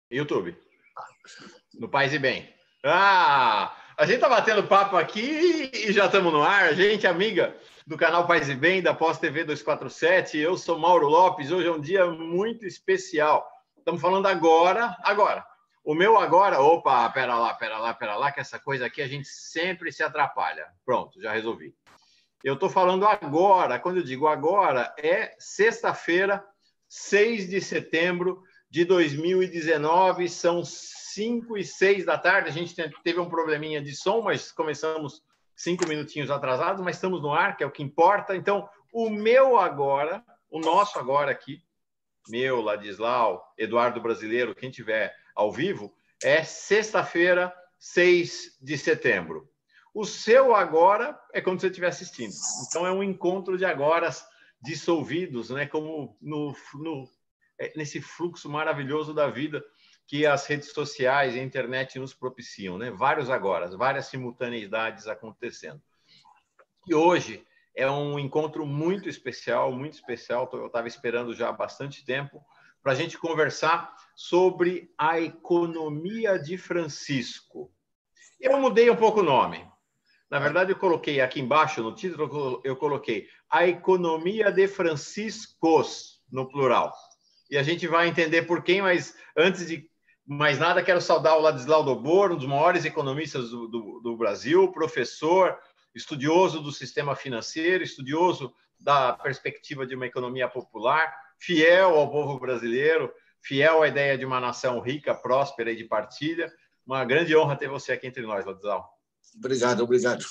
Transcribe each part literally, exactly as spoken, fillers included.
YouTube. No Paz e Bem. Ah, a gente tá batendo papo aqui e já estamos no ar. Gente amiga do canal Paz e Bem, da Pós T V duzentos e quarenta e sete. Eu sou Mauro Lopes. Hoje é um dia muito especial. Estamos falando agora, agora. O meu agora... Opa, pera lá, pera lá, pera lá, que essa coisa aqui a gente sempre se atrapalha. Pronto, já resolvi. Eu estou falando agora, quando eu digo agora, é sexta-feira, seis de setembro de dois mil e dezenove, são cinco e seis da tarde. A gente teve um probleminha de som, mas começamos cinco minutinhos atrasados, mas estamos no ar, que é o que importa. Então, o meu agora, o nosso agora aqui, meu, Ladislau, Eduardo Brasileiro, quem tiver ao vivo, é sexta-feira, seis de setembro. O seu agora é quando você estiver assistindo. Então, é um encontro de agoras dissolvidos, né? Como no, no, nesse fluxo maravilhoso da vida que as redes sociais e a internet nos propiciam, né? Vários agoras, várias simultaneidades acontecendo. E hoje é um encontro muito especial, muito especial. Eu estava esperando já há bastante tempo para a gente conversar sobre a economia de Francisco. Eu mudei um pouco o nome. Na verdade, eu coloquei aqui embaixo, no título, eu coloquei a economia de Franciscos, no plural. E a gente vai entender por quê, mas antes de mais nada, quero saudar o Ladislau Dobor, um dos maiores economistas do, do, do Brasil, professor, estudioso do sistema financeiro, estudioso da perspectiva de uma economia popular, fiel ao povo brasileiro, fiel à ideia de uma nação rica, próspera e de partilha. Uma grande honra ter você aqui entre nós, Ladislau. Obrigado, obrigado.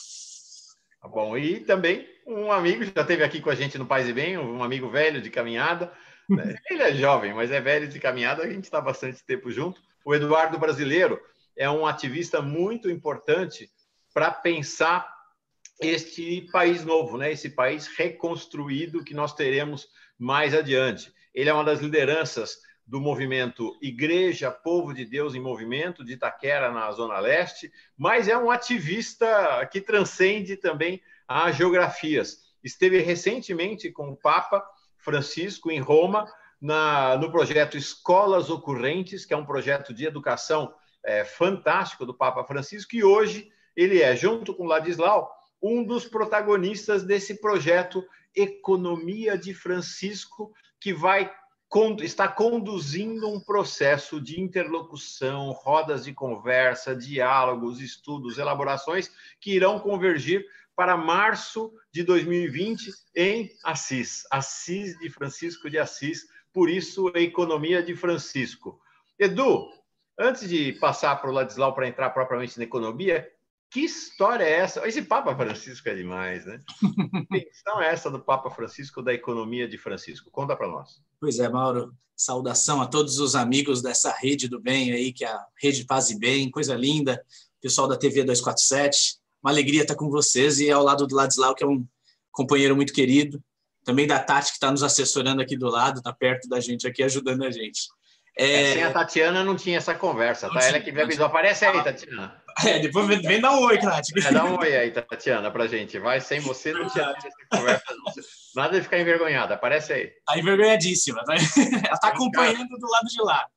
Tá bom. E também um amigo, já esteve aqui com a gente no Paz e Bem, um amigo velho de caminhada. Né? Ele é jovem, mas é velho de caminhada, a gente está bastante tempo junto. O Eduardo Brasileiro é um ativista muito importante para pensar este país novo, né? Esse país reconstruído que nós teremos mais adiante. Ele é uma das lideranças do movimento Igreja Povo de Deus em Movimento, de Itaquera, na Zona Leste, mas é um ativista que transcende também as geografias. Esteve recentemente com o Papa Francisco em Roma, na, no projeto Escolas Ocorrentes, que é um projeto de educação é, fantástico do Papa Francisco, e hoje ele é, junto com Ladislau, um dos protagonistas desse projeto Economia de Francisco, que vai está conduzindo um processo de interlocução, rodas de conversa, diálogos, estudos, elaborações que irão convergir para março de dois mil e vinte em Assis, Assis de Francisco de Assis, por isso a economia de Francisco. Edu, antes de passar para o Ladislau para entrar propriamente na economia, que história é essa? Esse Papa Francisco é demais, né? Que questão é essa do Papa Francisco, da economia de Francisco? Conta para nós. Pois é, Mauro. Saudação a todos os amigos dessa rede do bem aí, que é a Rede Paz e Bem, coisa linda. Pessoal da T V duzentos e quarenta e sete, uma alegria estar com vocês e ao lado do Ladislau, que é um companheiro muito querido. Também da Tati, que está nos assessorando aqui do lado, está perto da gente aqui, ajudando a gente. É... Sem a Tatiana não tinha essa conversa, tá? Ela que me avisou. Aparece aí, Tatiana. É, depois vem dar um oi, Tati. É, dá um oi aí, Tatiana, pra gente. Vai, sem você não tinha essa conversa. Nada de ficar envergonhada. Aparece aí. Tá envergonhadíssima. Tá? Ela está acompanhando do lado de lá.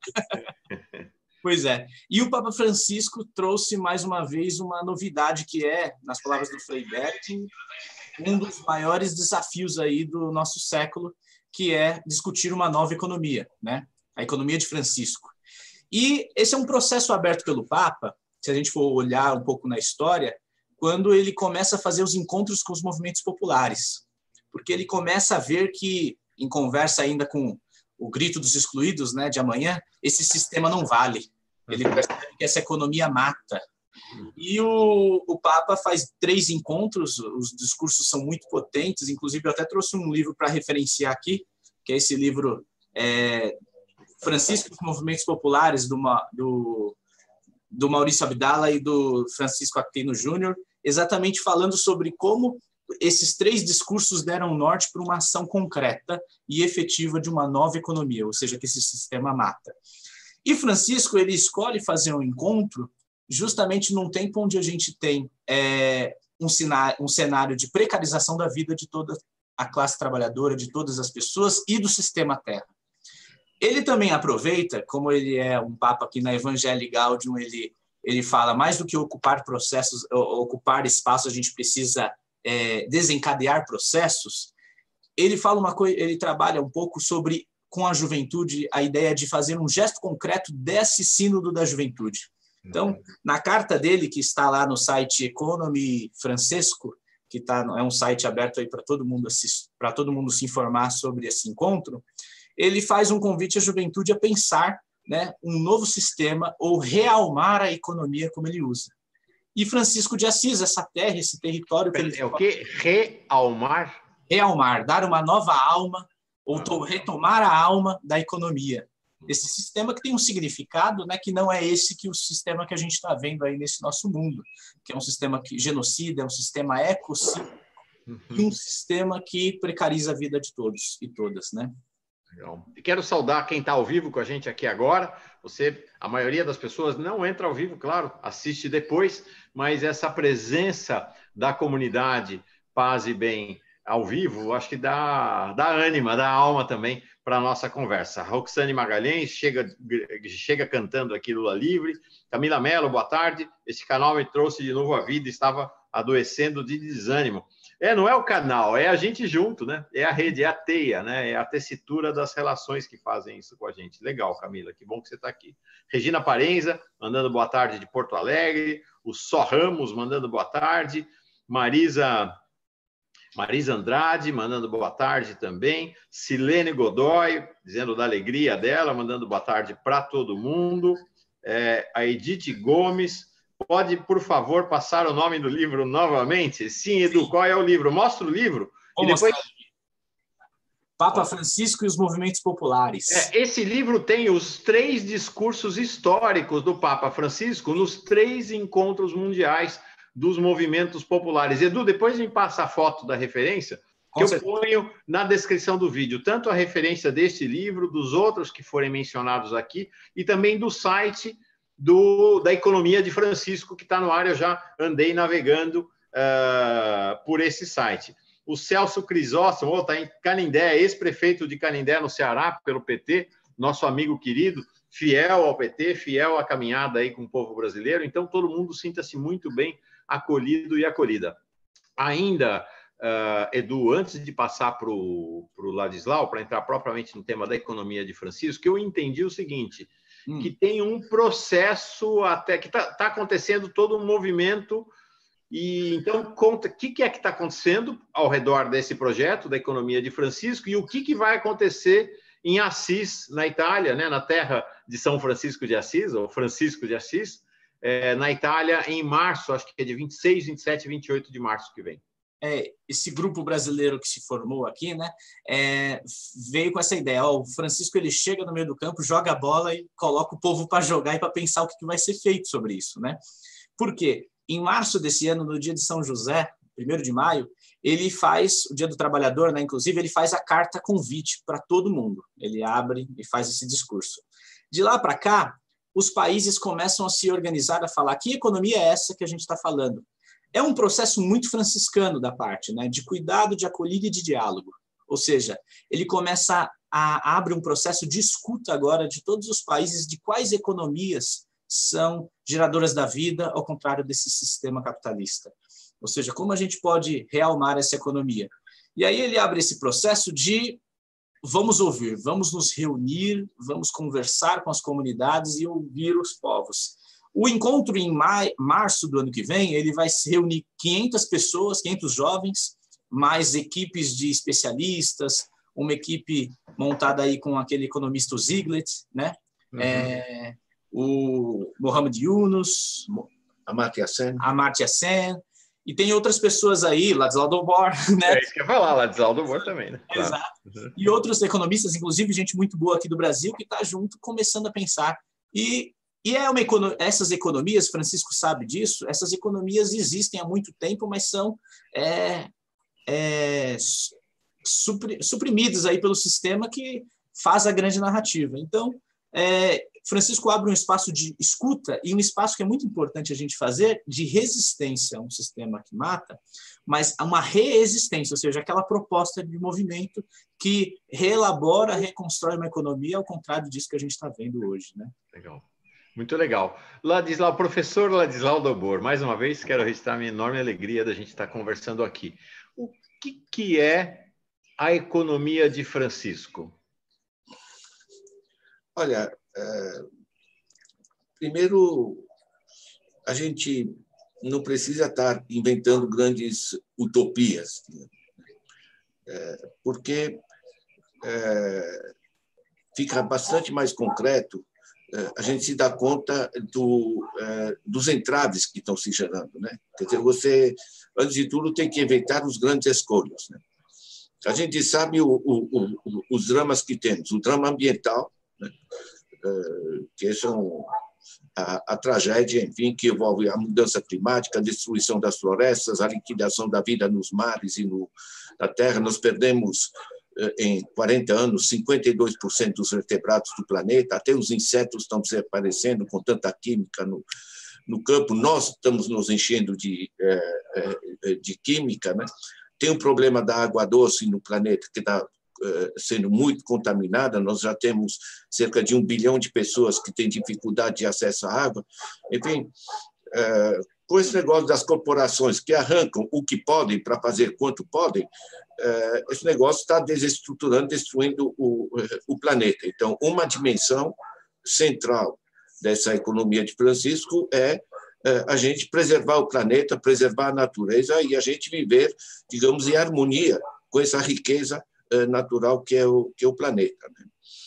Pois é. E o Papa Francisco trouxe mais uma vez uma novidade que é, nas palavras do Frei Beto, um dos maiores desafios aí do nosso século, que é discutir uma nova economia, né? A economia de Francisco. E esse é um processo aberto pelo Papa, se a gente for olhar um pouco na história, quando ele começa a fazer os encontros com os movimentos populares. Porque ele começa a ver que, em conversa ainda com o grito dos excluídos, né, de amanhã, esse sistema não vale. Ele percebe que essa economia mata. E o, o Papa faz três encontros, os discursos são muito potentes, inclusive eu até trouxe um livro para referenciar aqui, que é esse livro... É, Francisco e os Movimentos Populares, do, do, do Maurício Abdala e do Francisco Aquino Júnior, exatamente falando sobre como esses três discursos deram norte para uma ação concreta e efetiva de uma nova economia, ou seja, que esse sistema mata. E Francisco, ele escolhe fazer um encontro justamente num tempo onde a gente tem é, um, cenário, um cenário de precarização da vida de toda a classe trabalhadora, de todas as pessoas e do sistema Terra. Ele também aproveita, como ele é um papa que na Evangelii Gaudium ele, ele fala mais do que ocupar processos, ocupar espaço, a gente precisa é, desencadear processos. Ele fala uma coisa, ele trabalha um pouco sobre, com a juventude, a ideia de fazer um gesto concreto desse sínodo da juventude. Então, na carta dele, que está lá no site Economy Francesco, que tá, é um site aberto aí para todo mundo assistir, para todo mundo se informar sobre esse encontro, ele faz um convite à juventude a pensar, né, um novo sistema ou realmar a economia como ele usa. E Francisco de Assis, essa terra, esse território que ele... É o quê? Realmar? Realmar, dar uma nova alma, ou retomar a alma da economia. Esse sistema que tem um significado, né, que não é esse que o sistema que a gente está vendo aí nesse nosso mundo, que é um sistema que genocida, é um sistema ecocida, uhum. E um sistema que precariza a vida de todos e todas, né? Legal. E quero saudar quem está ao vivo com a gente aqui agora. Você, a maioria das pessoas não entra ao vivo, claro, assiste depois, mas essa presença da comunidade Paz e Bem ao vivo, acho que dá, dá ânima, dá alma também para a nossa conversa. Roxane Magalhães chega, chega cantando aqui Lula Livre. Camila Mello, boa tarde. Esse canal me trouxe de novo à vida, estava adoecendo de desânimo. É, não é o canal, é a gente junto, né? É a rede, é a teia, né? É a tessitura das relações que fazem isso com a gente. Legal, Camila, que bom que você está aqui. Regina Parenza, mandando boa tarde de Porto Alegre. O Só Ramos, mandando boa tarde. Marisa... Marisa Andrade, mandando boa tarde também. Silene Godoy, dizendo da alegria dela, mandando boa tarde para todo mundo. É, a Edith Gomes, pode, por favor, passar o nome do livro novamente? Sim, Edu, Sim. Qual é o livro? Mostra o livro. Vou e depois... Papa Francisco e os Movimentos Populares. É, esse livro tem os três discursos históricos do Papa Francisco nos três encontros mundiais dos movimentos populares. Edu, depois me passa a foto da referência, que eu ponho na descrição do vídeo, tanto a referência deste livro, dos outros que forem mencionados aqui, e também do site do, da Economia de Francisco, que está no ar, eu já andei navegando uh, por esse site. O Celso Crisóstomo, está em Canindé, ex-prefeito de Canindé, no Ceará, pelo P T, nosso amigo querido, fiel ao P T, fiel à caminhada aí com o povo brasileiro, então todo mundo sinta-se muito bem acolhido e acolhida. Ainda, uh, Edu, antes de passar para o Ladislau, para entrar propriamente no tema da economia de Francisco, eu entendi o seguinte, hum. que tem um processo até que está tá acontecendo todo um movimento, e então conta o que, que é que está acontecendo ao redor desse projeto da economia de Francisco e o que, que vai acontecer em Assis, na Itália, né, na terra de São Francisco de Assis, ou Francisco de Assis, É, na Itália, em março, acho que é de vinte e seis, vinte e sete, vinte e oito de março que vem. É, esse grupo brasileiro que se formou aqui, né, é, veio com essa ideia. Ó, o Francisco ele chega no meio do campo, joga a bola e coloca o povo para jogar e para pensar o que, que vai ser feito sobre isso, né? Por quê? Em março desse ano, no dia de São José, primeiro de maio, ele faz, o Dia do Trabalhador, né, inclusive, ele faz a carta convite para todo mundo. Ele abre e faz esse discurso. De lá para cá, os países começam a se organizar, a falar que economia é essa que a gente está falando. É um processo muito franciscano da parte, né, de cuidado, de acolhida e de diálogo. Ou seja, ele começa a, a abre um processo de escuta agora de todos os países de quais economias são geradoras da vida, ao contrário desse sistema capitalista. Ou seja, como a gente pode realmar essa economia. E aí ele abre esse processo de vamos ouvir, vamos nos reunir, vamos conversar com as comunidades e ouvir os povos. O encontro em maio, março do ano que vem, ele vai se reunir quinhentas pessoas, quinhentos jovens, mais equipes de especialistas, uma equipe montada aí com aquele economista Ziglet, né? Uhum. É, o Mohamed Yunus, Amartya Sen, Amartya Sen, e tem outras pessoas aí, Ladislau Dobor, né? É isso que eu ia falar, Ladislau Dobor também, né? Claro. Exato. Uhum. E outros economistas, inclusive gente muito boa aqui do Brasil, que está junto, começando a pensar. E, e é uma econo... essas economias, Francisco sabe disso, essas economias existem há muito tempo, mas são é, é, supri... suprimidas aí pelo sistema que faz a grande narrativa. Então, é, Francisco abre um espaço de escuta e um espaço que é muito importante a gente fazer de resistência a um sistema que mata, mas a uma reexistência, ou seja, aquela proposta de movimento que reelabora, reconstrói uma economia, ao contrário disso que a gente está vendo hoje, né? Legal. Muito legal. Ladislau, professor Ladislau Dobor, mais uma vez quero registrar a minha enorme alegria da gente estar conversando aqui. O que, que é a economia de Francisco? Olha, é, primeiro, a gente não precisa estar inventando grandes utopias, né? É, porque é, fica bastante mais concreto, a gente se dá conta do, dos entraves que estão se gerando, né? Quer dizer, você, antes de tudo, tem que evitar os grandes escolhos, né? A gente sabe o, o, o, os dramas que temos, o drama ambiental, né? Que são a, a tragédia, enfim, que envolve a mudança climática, a destruição das florestas, a liquidação da vida nos mares e no, na terra. Nós perdemos em quarenta anos, cinquenta e dois por cento dos vertebrados do planeta, até os insetos estão desaparecendo com tanta química no, no campo, nós estamos nos enchendo de, de química, né? Tem o problema da água doce no planeta, que está sendo muito contaminada, nós já temos cerca de um bilhão de pessoas que têm dificuldade de acesso à água, enfim, com esse negócio das corporações que arrancam o que podem para fazer quanto podem, esse negócio está desestruturando, destruindo o, o planeta. Então, uma dimensão central dessa economia de Francisco é a gente preservar o planeta, preservar a natureza e a gente viver, digamos, em harmonia com essa riqueza natural que é o, que é o planeta, né?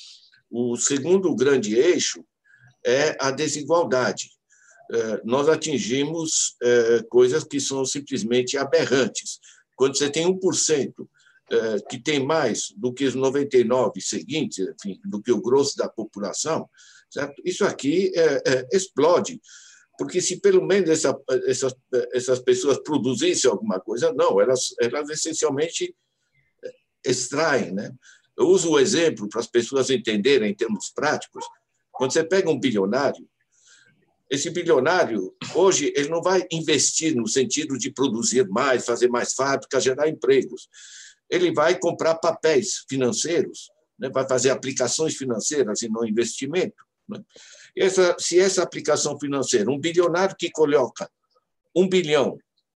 O segundo grande eixo é a desigualdade. Nós atingimos coisas que são simplesmente aberrantes. Quando você tem um por cento que tem mais do que os noventa e nove por cento seguintes, enfim, do que o grosso da população, certo? Isso aqui é, é, explode, porque se pelo menos essa, essas, essas pessoas produzissem alguma coisa, não, elas, elas essencialmente extraem, né? Eu uso o exemplo para as pessoas entenderem em termos práticos. Quando você pega um bilionário, esse bilionário, hoje, ele não vai investir no sentido de produzir mais, fazer mais fábricas, gerar empregos. Ele vai comprar papéis financeiros, né? Vai fazer aplicações financeiras e não investimento, né? Essa, se essa aplicação financeira, um bilionário que coloca um bilhão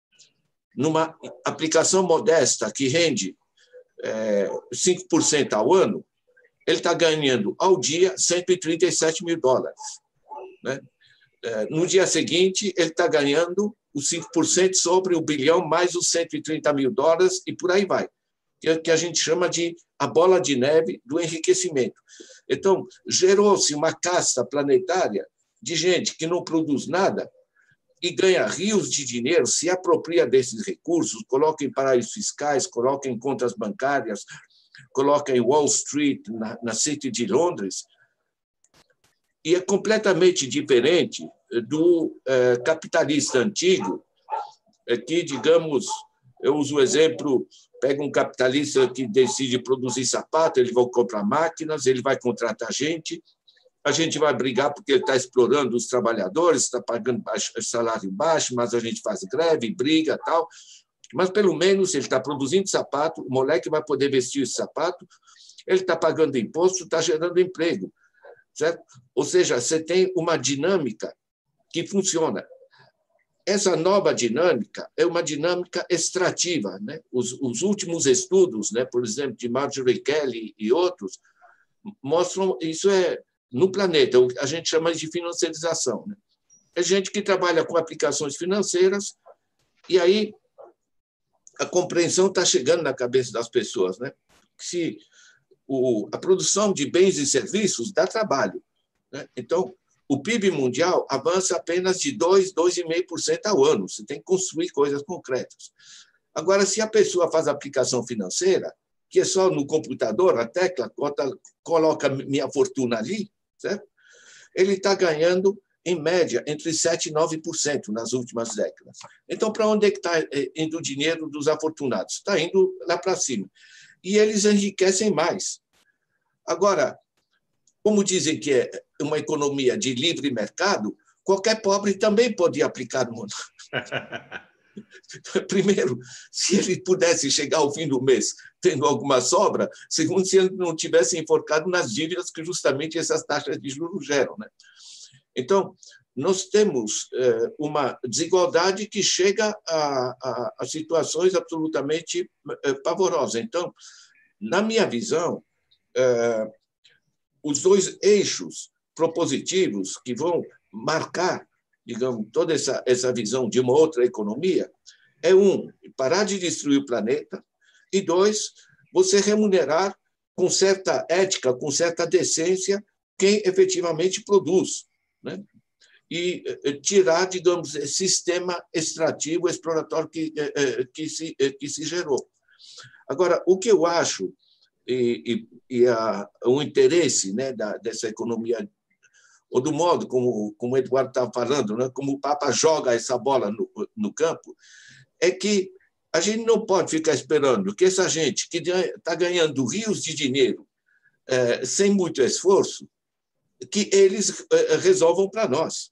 numa aplicação modesta que rende é, cinco por cento ao ano, ele está ganhando ao dia cento e trinta e sete mil dólares, né? No dia seguinte, ele está ganhando os cinco por cento sobre o bilhão mais os cento e trinta mil dólares e por aí vai, que a gente chama de a bola de neve do enriquecimento. Então, gerou-se uma casta planetária de gente que não produz nada e ganha rios de dinheiro, se apropria desses recursos, coloca em paraísos fiscais, coloca em contas bancárias, coloca em Wall Street, na, na City de Londres, e é completamente diferente do é, capitalista antigo, é, que, digamos, eu uso o exemplo, pega um capitalista que decide produzir sapato, ele vai comprar máquinas, ele vai contratar gente, a gente vai brigar porque ele está explorando os trabalhadores, está pagando baixo, salário baixo, mas a gente faz greve, briga e tal, mas pelo menos ele está produzindo sapato, o moleque vai poder vestir esse sapato, ele está pagando imposto, está gerando emprego. Certo? Ou seja, você tem uma dinâmica que funciona. Essa nova dinâmica é uma dinâmica extrativa, né? Os, os últimos estudos, né, por exemplo, de Marjorie Kelly e outros, mostram isso é no planeta, a gente chama de financiarização, né? É gente que trabalha com aplicações financeiras e aí a compreensão está chegando na cabeça das pessoas, né? Se O, a produção de bens e serviços dá trabalho, né? Então, o P I B mundial avança apenas de dois, dois vírgula cinco por cento ao ano. Você tem que construir coisas concretas. Agora, se a pessoa faz aplicação financeira, que é só no computador, a tecla, coloca minha fortuna ali, certo? Ele está ganhando, em média, entre sete por cento e nove por cento nas últimas décadas. Então, para onde é que está indo o dinheiro dos afortunados? Está indo lá para cima. E eles enriquecem mais. Agora, como dizem que é uma economia de livre mercado, qualquer pobre também podia aplicar no mundo. Primeiro, se ele pudesse chegar ao fim do mês tendo alguma sobra, segundo, se ele não tivesse enforcado nas dívidas que justamente essas taxas de juros geram, né? Então, nós temos uma desigualdade que chega a, a, a situações absolutamente pavorosas. Então, na minha visão, os dois eixos propositivos que vão marcar, digamos, toda essa, essa visão de uma outra economia é, um, parar de destruir o planeta, e, dois, você remunerar com certa ética, com certa decência, quem efetivamente produz, né? E tirar, digamos, esse sistema extrativo, exploratório que, que, se, que se gerou. Agora, o que eu acho, e, e, e a, o interesse, né, da, dessa economia, ou do modo como, como o Eduardo estava falando, né, como o Papa joga essa bola no, no campo, é que a gente não pode ficar esperando que essa gente que está ganhando rios de dinheiro é, sem muito esforço, que eles é, resolvam para nós.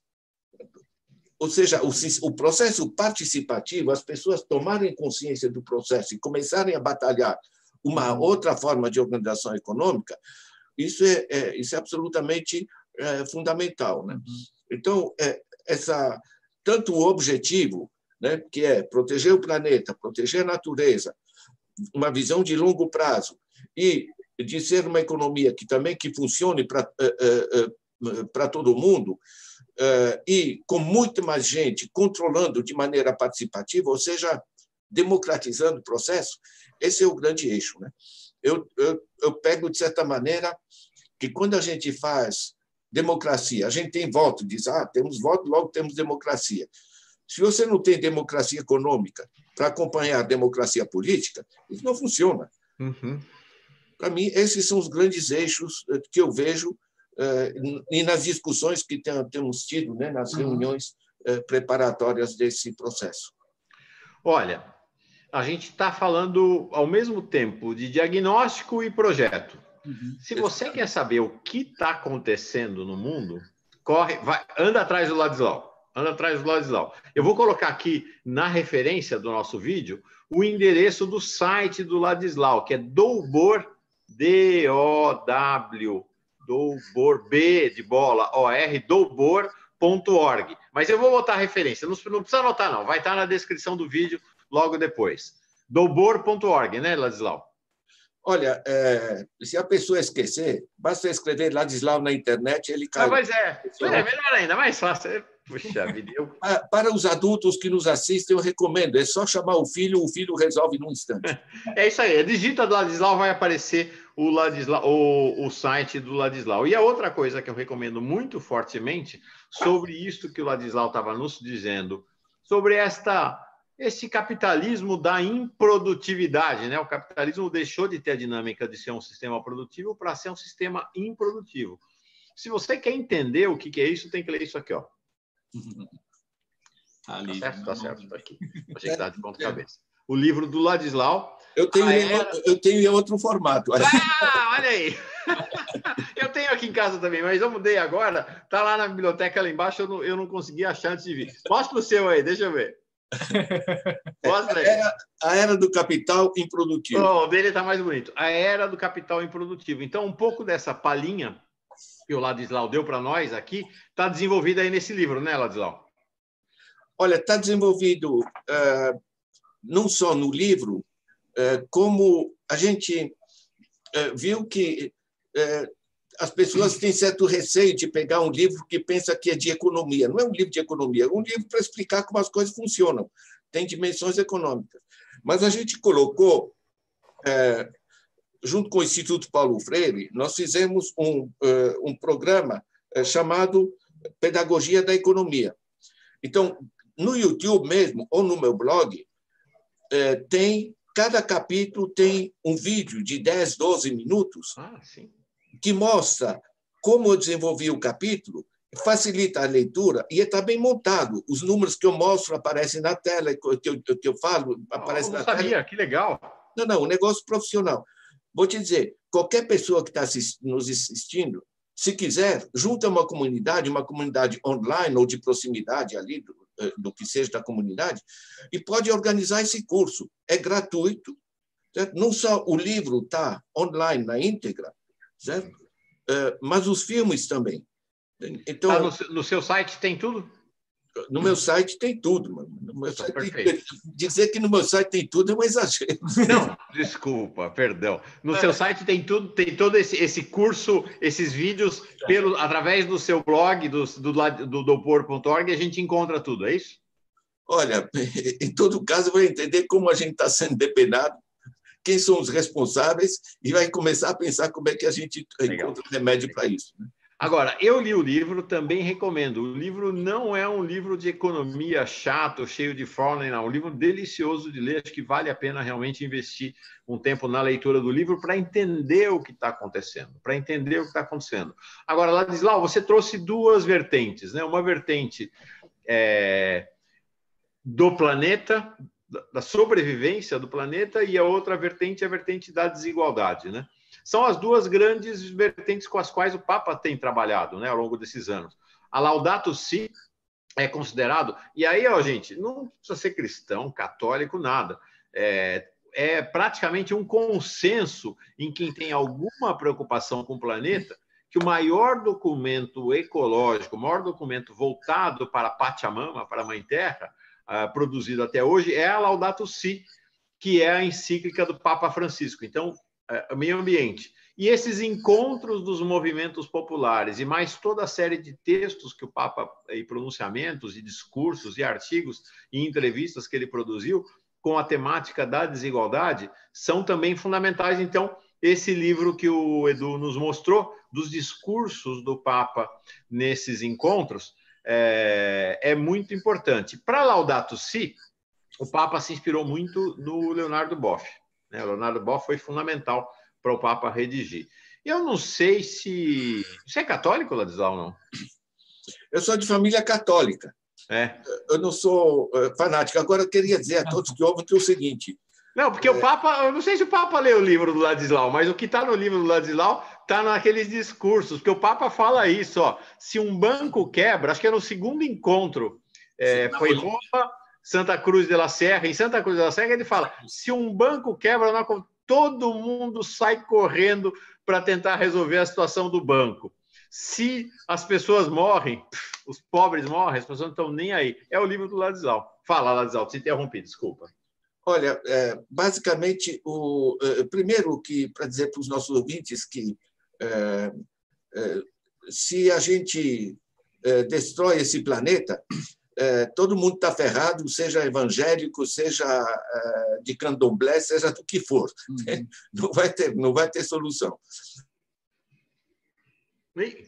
Ou seja, o, o processo participativo, as pessoas tomarem consciência do processo e começarem a batalhar uma outra forma de organização econômica, isso é, é, isso é absolutamente é, fundamental, né? Então, é, essa, tanto o objetivo, né, que é proteger o planeta, proteger a natureza, uma visão de longo prazo, e de ser uma economia que também que funcione para para todo mundo, e com muito mais gente controlando de maneira participativa, ou seja, democratizando o processo, esse é o grande eixo, né? Eu, eu, eu pego, de certa maneira, que quando a gente faz democracia, a gente tem voto, diz, ah, temos voto, logo temos democracia. Se você não tem democracia econômica para acompanhar a democracia política, isso não funciona. Uhum. Para mim, esses são os grandes eixos que eu vejo e nas discussões que temos tido, né, nas reuniões preparatórias desse processo. Olha, a gente está falando ao mesmo tempo de diagnóstico e projeto. Uhum. Se você quer saber o que está acontecendo no mundo, corre, vai, anda atrás do Ladislau. Anda atrás do Ladislau. Eu vou colocar aqui na referência do nosso vídeo o endereço do site do Ladislau, que é Doubor, D O W, Doubor, B de bola, O R, doubor ponto org. Mas eu vou botar a referência, não, não precisa anotar não, vai estar na descrição do vídeo logo depois. doubor ponto org, né, Ladislau? Olha, é, se a pessoa esquecer, basta escrever Ladislau na internet, ele cai. Ah, mas é, é melhor ainda, mais fácil. Puxa vida, eu... Para os adultos que nos assistem, eu recomendo, é só chamar o filho, o filho resolve num instante. É isso aí, digita do Ladislau, vai aparecer o, Ladislau, o, o site do Ladislau. E a outra coisa que eu recomendo muito fortemente, sobre isso que o Ladislau estava nos dizendo, sobre esta, esse capitalismo da improdutividade, né? O capitalismo deixou de ter a dinâmica de ser um sistema produtivo para ser um sistema improdutivo. Se você quer entender o que é isso, tem que ler isso aqui, ó. Tá, ali, tá certo, tá certo, tá aqui. Achei que tá de ponta cabeça. O livro do Ladislau. Eu tenho, era... eu tenho em outro formato. Ah, olha aí. Eu tenho aqui em casa também, mas eu mudei agora. Tá lá na biblioteca lá embaixo, eu não, eu não consegui achar antes de vir. Mostra o seu aí, deixa eu ver. Mostra aí. Era a era do capital improdutivo. Oh, o dele tá mais bonito. A era do capital improdutivo. Então, um pouco dessa palhinha que o Ladislau deu para nós aqui, está desenvolvida aí nesse livro, né, Ladislau? Olha, está desenvolvido uh, não só no livro, uh, como a gente uh, viu que uh, as pessoas têm certo receio de pegar um livro que pensa que é de economia. Não é um livro de economia, é um livro para explicar como as coisas funcionam. Tem dimensões econômicas. Mas a gente colocou... Uh, junto com o Instituto Paulo Freire, nós fizemos um, um programa chamado Pedagogia da Economia. Então, no YouTube mesmo, ou no meu blog, tem, cada capítulo tem um vídeo de dez, doze minutos ah, sim. que mostra como eu desenvolvi o capítulo, facilita a leitura e está bem montado. Os números que eu mostro aparecem na tela, que eu, que eu falo, aparecem na na tela. Eu não sabia, tela. que legal. Não, não, um negócio profissional. Vou te dizer, qualquer pessoa que está nos assistindo se quiser, junta uma comunidade, uma comunidade online ou de proximidade ali, do, do que seja da comunidade, e pode organizar esse curso. É gratuito, certo? Não só o livro está online na íntegra, certo? Mas os filmes também. Então, tá no, no seu site tem tudo? No meu site tem tudo, mano. No meu site tem... Dizer que no meu site tem tudo é um exagero. Não, desculpa, perdão. No seu site tem tudo, tem todo esse, esse curso, esses vídeos, pelo, através do seu blog, do, do, do doupor ponto org, a gente encontra tudo, é isso? Olha, em todo caso, vai entender como a gente está sendo depenado, quem são os responsáveis, e vai começar a pensar como é que a gente Legal. encontra remédio para isso. Né? Agora, eu li o livro, também recomendo. O livro não é um livro de economia chato, cheio de fórmula, não. É um livro delicioso de ler, acho que vale a pena realmente investir um tempo na leitura do livro para entender o que está acontecendo, para entender o que está acontecendo. Agora, Ladislau, você trouxe duas vertentes, né? Uma vertente é, do planeta, da sobrevivência do planeta, e a outra vertente é a vertente da desigualdade, né? São as duas grandes vertentes com as quais o Papa tem trabalhado, né, ao longo desses anos. A Laudato Si é considerado... E aí, ó, gente, não precisa ser cristão, católico, nada. É, é praticamente um consenso em quem tem alguma preocupação com o planeta que o maior documento ecológico, o maior documento voltado para a Pachamama, para a Mãe Terra, uh, produzido até hoje, é a Laudato Si, que é a encíclica do Papa Francisco. Então, meio ambiente. E esses encontros dos movimentos populares e mais toda a série de textos que o Papa, e pronunciamentos, e discursos, e artigos, e entrevistas que ele produziu com a temática da desigualdade, são também fundamentais. Então, esse livro que o Edu nos mostrou, dos discursos do Papa nesses encontros, é, é muito importante. Para Laudato Si, o Papa se inspirou muito no Leonardo Boff. O Leonardo Boff foi fundamental para o Papa redigir. Eu não sei se... Você é católico, Ladislau, ou não? Eu sou de família católica. É. Eu não sou fanático. Agora, eu queria dizer a todos que ouvem que é o seguinte... Não, porque é... o Papa... Eu não sei se o Papa leu o livro do Ladislau, mas o que está no livro do Ladislau está naqueles discursos, porque o Papa fala isso, ó. Se um banco quebra, acho que é no segundo encontro, é, foi Roma... Santa Cruz de la Serra, em Santa Cruz de la Serra, ele fala, se um banco quebra, todo mundo sai correndo para tentar resolver a situação do banco. Se as pessoas morrem, os pobres morrem, as pessoas não estão nem aí. É o livro do Ladislau. Fala, Ladislau, te interrompi, desculpa. Olha, é, basicamente, o, é, primeiro, que para dizer para os nossos ouvintes que é, é, se a gente é, destrói esse planeta... É, todo mundo está ferrado, seja evangélico, seja é, de candomblé, seja do que for. Uhum. Não vai ter, não vai ter solução. Ih,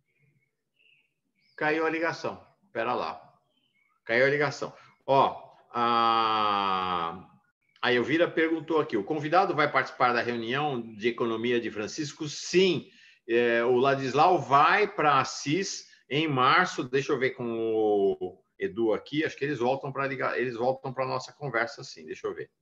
caiu a ligação. Espera lá. Caiu a ligação. Ó, a... a Elvira perguntou aqui, o convidado vai participar da reunião de economia de Francisco? Sim. É, o Ladislau vai para Assis em março. Deixa eu ver com o Edu aqui, acho que eles voltam para ligar, eles voltam para a nossa conversa, sim. Deixa eu ver.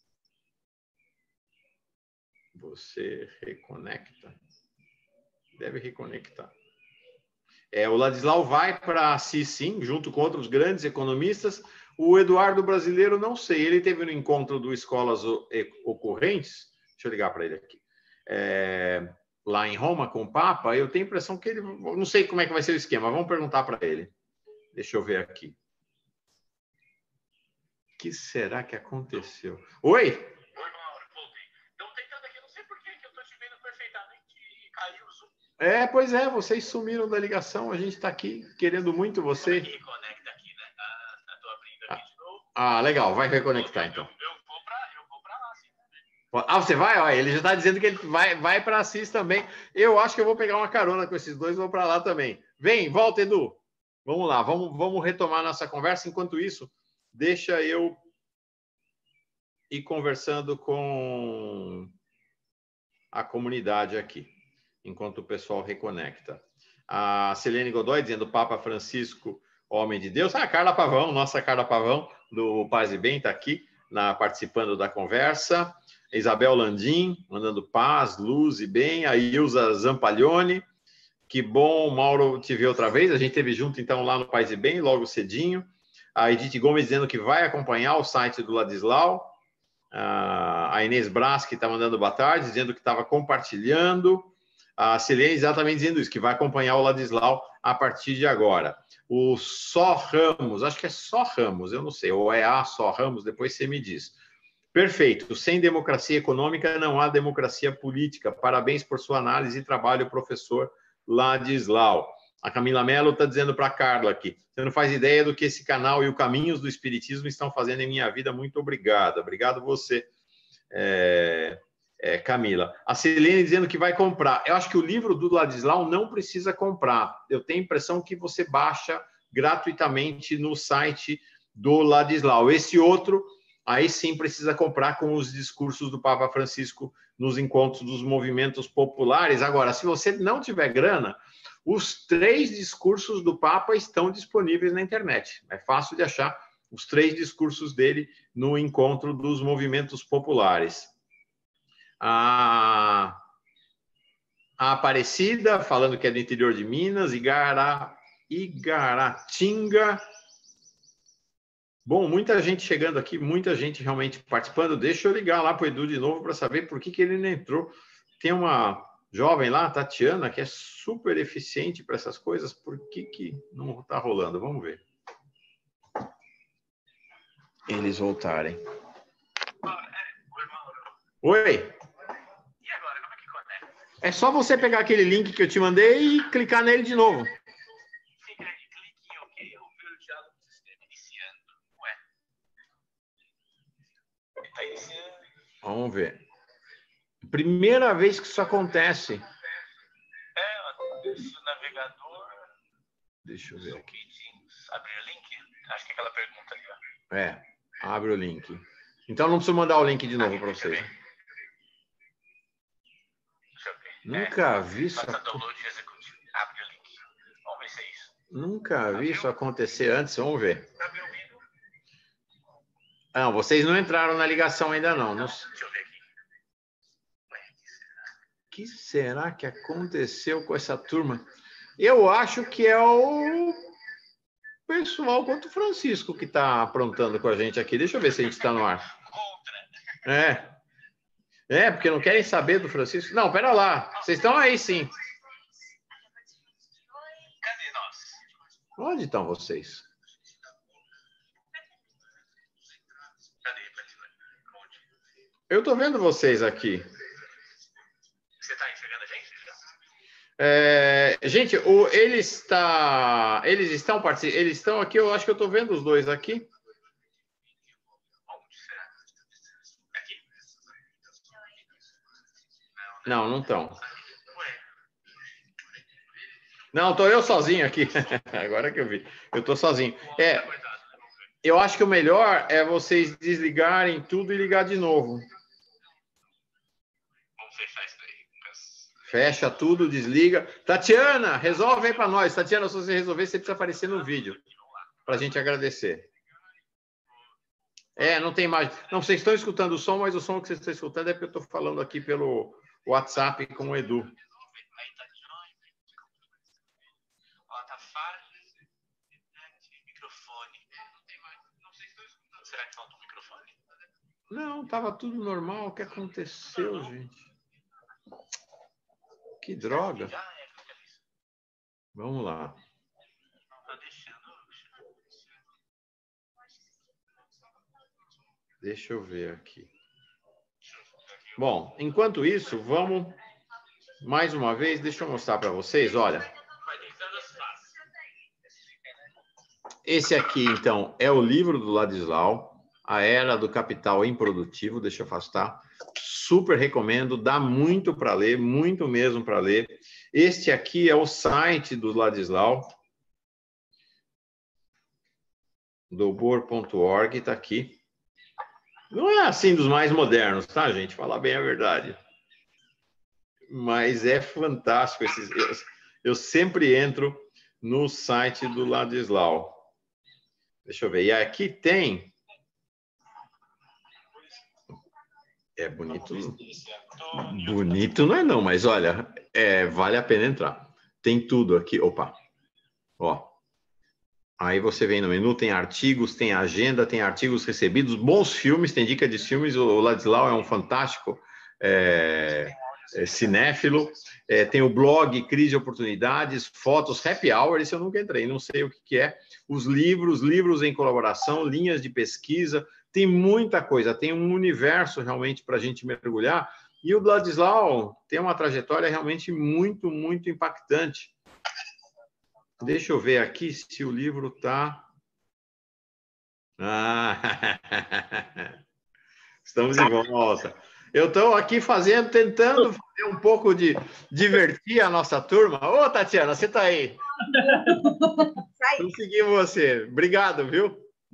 Você reconecta. Deve reconectar. É, o Ladislau vai para Assis, sim, junto com outros grandes economistas. O Eduardo Brasileiro, não sei, ele teve no encontro do Escolas Ocorrentes, deixa eu ligar para ele aqui, é, lá em Roma com o Papa. Eu tenho a impressão que ele, não sei como é que vai ser o esquema, vamos perguntar para ele. Deixa eu ver aqui. O que será que aconteceu? Oi? Oi, Mauro. Voltei. Estão tentando aqui, não sei por que eu estou te vendo perfeitamente e caiu o Zoom. É, pois é, vocês sumiram da ligação, a gente está aqui querendo muito você. Como é que reconecta aqui, né? Ah, estou abrindo aqui ah, de novo. Ah, legal, vai reconectar então. Eu, eu vou para eu vou para lá, sim. Ah, você vai? Ó, ele já está dizendo que ele vai, vai para Assis também. Eu acho que eu vou pegar uma carona com esses dois e vou para lá também. Vem, volta, Edu. Vamos lá, vamos, vamos retomar nossa conversa. Enquanto isso, deixa eu ir conversando com a comunidade aqui, enquanto o pessoal reconecta. A Selene Godoy dizendo Papa Francisco, homem de Deus. Ah, a Carla Pavão, nossa Carla Pavão, do Paz e Bem, está aqui na, participando da conversa. Isabel Landim, mandando paz, luz e bem. A Ilza Zampaglione. Que bom, Mauro, te ver outra vez. A gente esteve junto, então, lá no Paz e Bem, logo cedinho. A Edith Gomes dizendo que vai acompanhar o site do Ladislau. A Inês Brás, que está mandando boa tarde, dizendo que estava compartilhando. A Silene exatamente dizendo isso, que vai acompanhar o Ladislau a partir de agora. O Só Ramos, acho que é Só Ramos, eu não sei, ou é a Só Ramos, depois você me diz. Perfeito. Sem democracia econômica não há democracia política. Parabéns por sua análise e trabalho, professor Ladislau. A Camila Mello está dizendo para a Carla aqui. Você não faz ideia do que esse canal e o Caminhos do Espiritismo estão fazendo em minha vida. Muito obrigado. Obrigado você, é, é, Camila. A Celene dizendo que vai comprar. Eu acho que o livro do Ladislau não precisa comprar. Eu tenho a impressão que você baixa gratuitamente no site do Ladislau. Esse outro... aí sim precisa comprar com os discursos do Papa Francisco nos encontros dos movimentos populares. Agora, se você não tiver grana, os três discursos do Papa estão disponíveis na internet. É fácil de achar os três discursos dele no encontro dos movimentos populares. A, a Aparecida, falando que é do interior de Minas, Igara, Igaratinga... Bom, muita gente chegando aqui, muita gente realmente participando. Deixa eu ligar lá para o Edu de novo para saber por que, que ele não entrou. Tem uma jovem lá, Tatiana, que é super eficiente para essas coisas. Por que, que não está rolando? Vamos ver. Eles voltarem. Oi? E agora, como é que conecta? É só você pegar aquele link que eu te mandei e clicar nele de novo. Vamos ver. Primeira vez que isso acontece. É, esse navegador. Deixa eu ver aqui. Abrir o link? Acho que é aquela pergunta ali, ó. É, abre o link. Então não preciso mandar o link de novo para vocês. Deixa eu ver. Nunca é, vi isso. Faça download e execute. Abre o link. Vamos ver se é isso. Nunca vi isso acontecer antes. Vamos ver. Tá me ouvindo? Não, vocês não entraram na ligação ainda não. não... Deixa eu ver aqui. O que será que aconteceu com essa turma? Eu acho que é o pessoal quanto o Francisco que está aprontando com a gente aqui. Deixa eu ver se a gente está no ar. É. É, porque não querem saber do Francisco. Não, pera lá. Vocês estão aí, sim. Cadê nós? Onde estão vocês? Cadê? Onde? Eu estou vendo vocês aqui. Você está enxergando a gente? É, gente, o, ele está, eles estão participando, eles estão aqui, eu acho que eu estou vendo os dois aqui. Onde será? Aqui? Não, não estão. Não, estou eu sozinho aqui. Agora que eu vi. Eu estou sozinho. É, eu acho que o melhor é vocês desligarem tudo e ligar de novo. Vamos fechar isso daí. Fecha tudo, desliga. Tatiana, resolve aí para nós. Tatiana, se você resolver, você precisa aparecer no vídeo para a gente agradecer. É, não tem imagem. Não, vocês estão escutando o som, mas o som que vocês estão escutando é porque eu estou falando aqui pelo WhatsApp com o Edu. Aí tá joia. Ó, tá falha. Microfone. Não tem mais. Não sei se estão escutando. Será que falta um microfone? Não, estava tudo normal. O que aconteceu, gente? Que droga. Vamos lá. Deixa eu ver aqui. Bom, enquanto isso, vamos mais uma vez, deixa eu mostrar para vocês, olha. Esse aqui, então, é o livro do Ladislau, A Era do Capital Improdutivo, deixa eu afastar. Super recomendo, dá muito para ler, muito mesmo para ler. Este aqui é o site do Ladislau, dobor ponto org, está aqui. Não é assim dos mais modernos, tá, gente? Falar bem a verdade. Mas é fantástico. Esses, eu, eu sempre entro no site do Ladislau. Deixa eu ver. E aqui tem... É bonito. Bonito não é não, mas olha, é, vale a pena entrar. tem tudo aqui. Opa, ó. Aí você vem no menu, tem artigos, tem agenda, tem artigos recebidos, bons filmes, tem dica de filmes. O Ladislau é um fantástico é, é, cinéfilo. É, tem o blog Crise de Oportunidades, fotos, happy hour, esse eu nunca entrei, não sei o que, que é. Os livros, livros em colaboração, linhas de pesquisa, tem muita coisa, tem um universo realmente para a gente mergulhar. E o Ladislau tem uma trajetória realmente muito, muito impactante. Deixa eu ver aqui se o livro está... Ah, estamos de volta. Eu estou aqui fazendo, tentando fazer um pouco de divertir a nossa turma. Ô, Tatiana, você está aí? Conseguimos você. Obrigado, viu?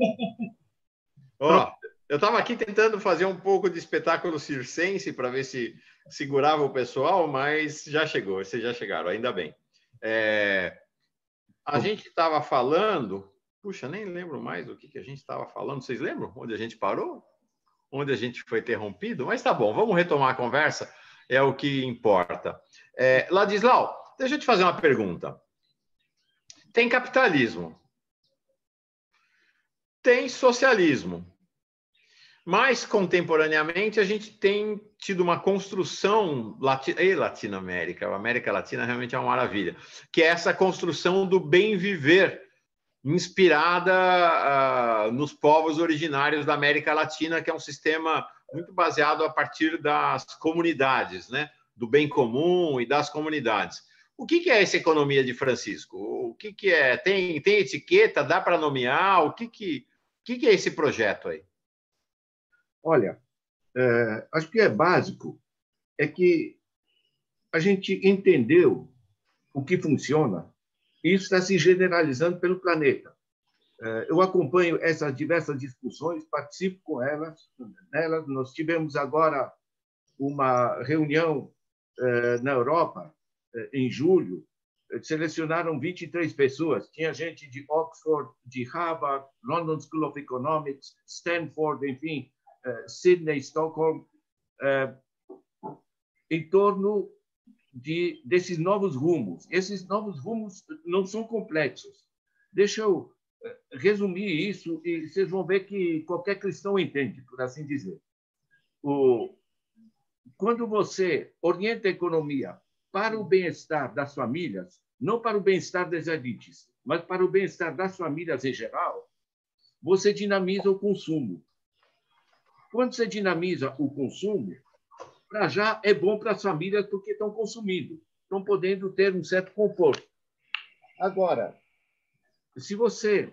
Ó, eu estava aqui tentando fazer um pouco de espetáculo circense para ver se segurava o pessoal, mas já chegou, vocês já chegaram, ainda bem. É... A gente estava falando... Puxa, nem lembro mais do que, que a gente estava falando. Vocês lembram onde a gente parou? Onde a gente foi interrompido? Mas tá bom, vamos retomar a conversa. É o que importa. É, Ladislau, deixa eu te fazer uma pergunta. Tem capitalismo. Tem socialismo. Mas, contemporaneamente, a gente tem tido uma construção... Lati... Ei, Latinoamérica, a América Latina realmente é uma maravilha. Que é essa construção do bem viver, inspirada uh, nos povos originários da América Latina, que é um sistema muito baseado a partir das comunidades, né? Do bem comum e das comunidades. O que, que é essa economia de Francisco? O que, que é? Tem, tem etiqueta? Dá para nomear? O que, que, o que, que é esse projeto aí? Olha, é, acho que é básico é que a gente entendeu o que funciona e isso está se generalizando pelo planeta. É, eu acompanho essas diversas discussões, participo com elas. Nelas, nós tivemos agora uma reunião é, na Europa, é, em julho, selecionaram vinte e três pessoas. Tinha gente de Oxford, de Harvard, London School of Economics, Stanford, enfim, uh, Sydney, Stockholm, uh, em torno de, desses novos rumos. Esses novos rumos não são complexos. Deixa eu resumir isso e vocês vão ver que qualquer cristão entende, por assim dizer. O, quando você orienta a economia para o bem-estar das famílias, não para o bem-estar das elites, mas para o bem-estar das famílias em geral, você dinamiza o consumo. Quando você dinamiza o consumo, para já é bom para as famílias porque estão consumindo, estão podendo ter um certo conforto. Agora, se você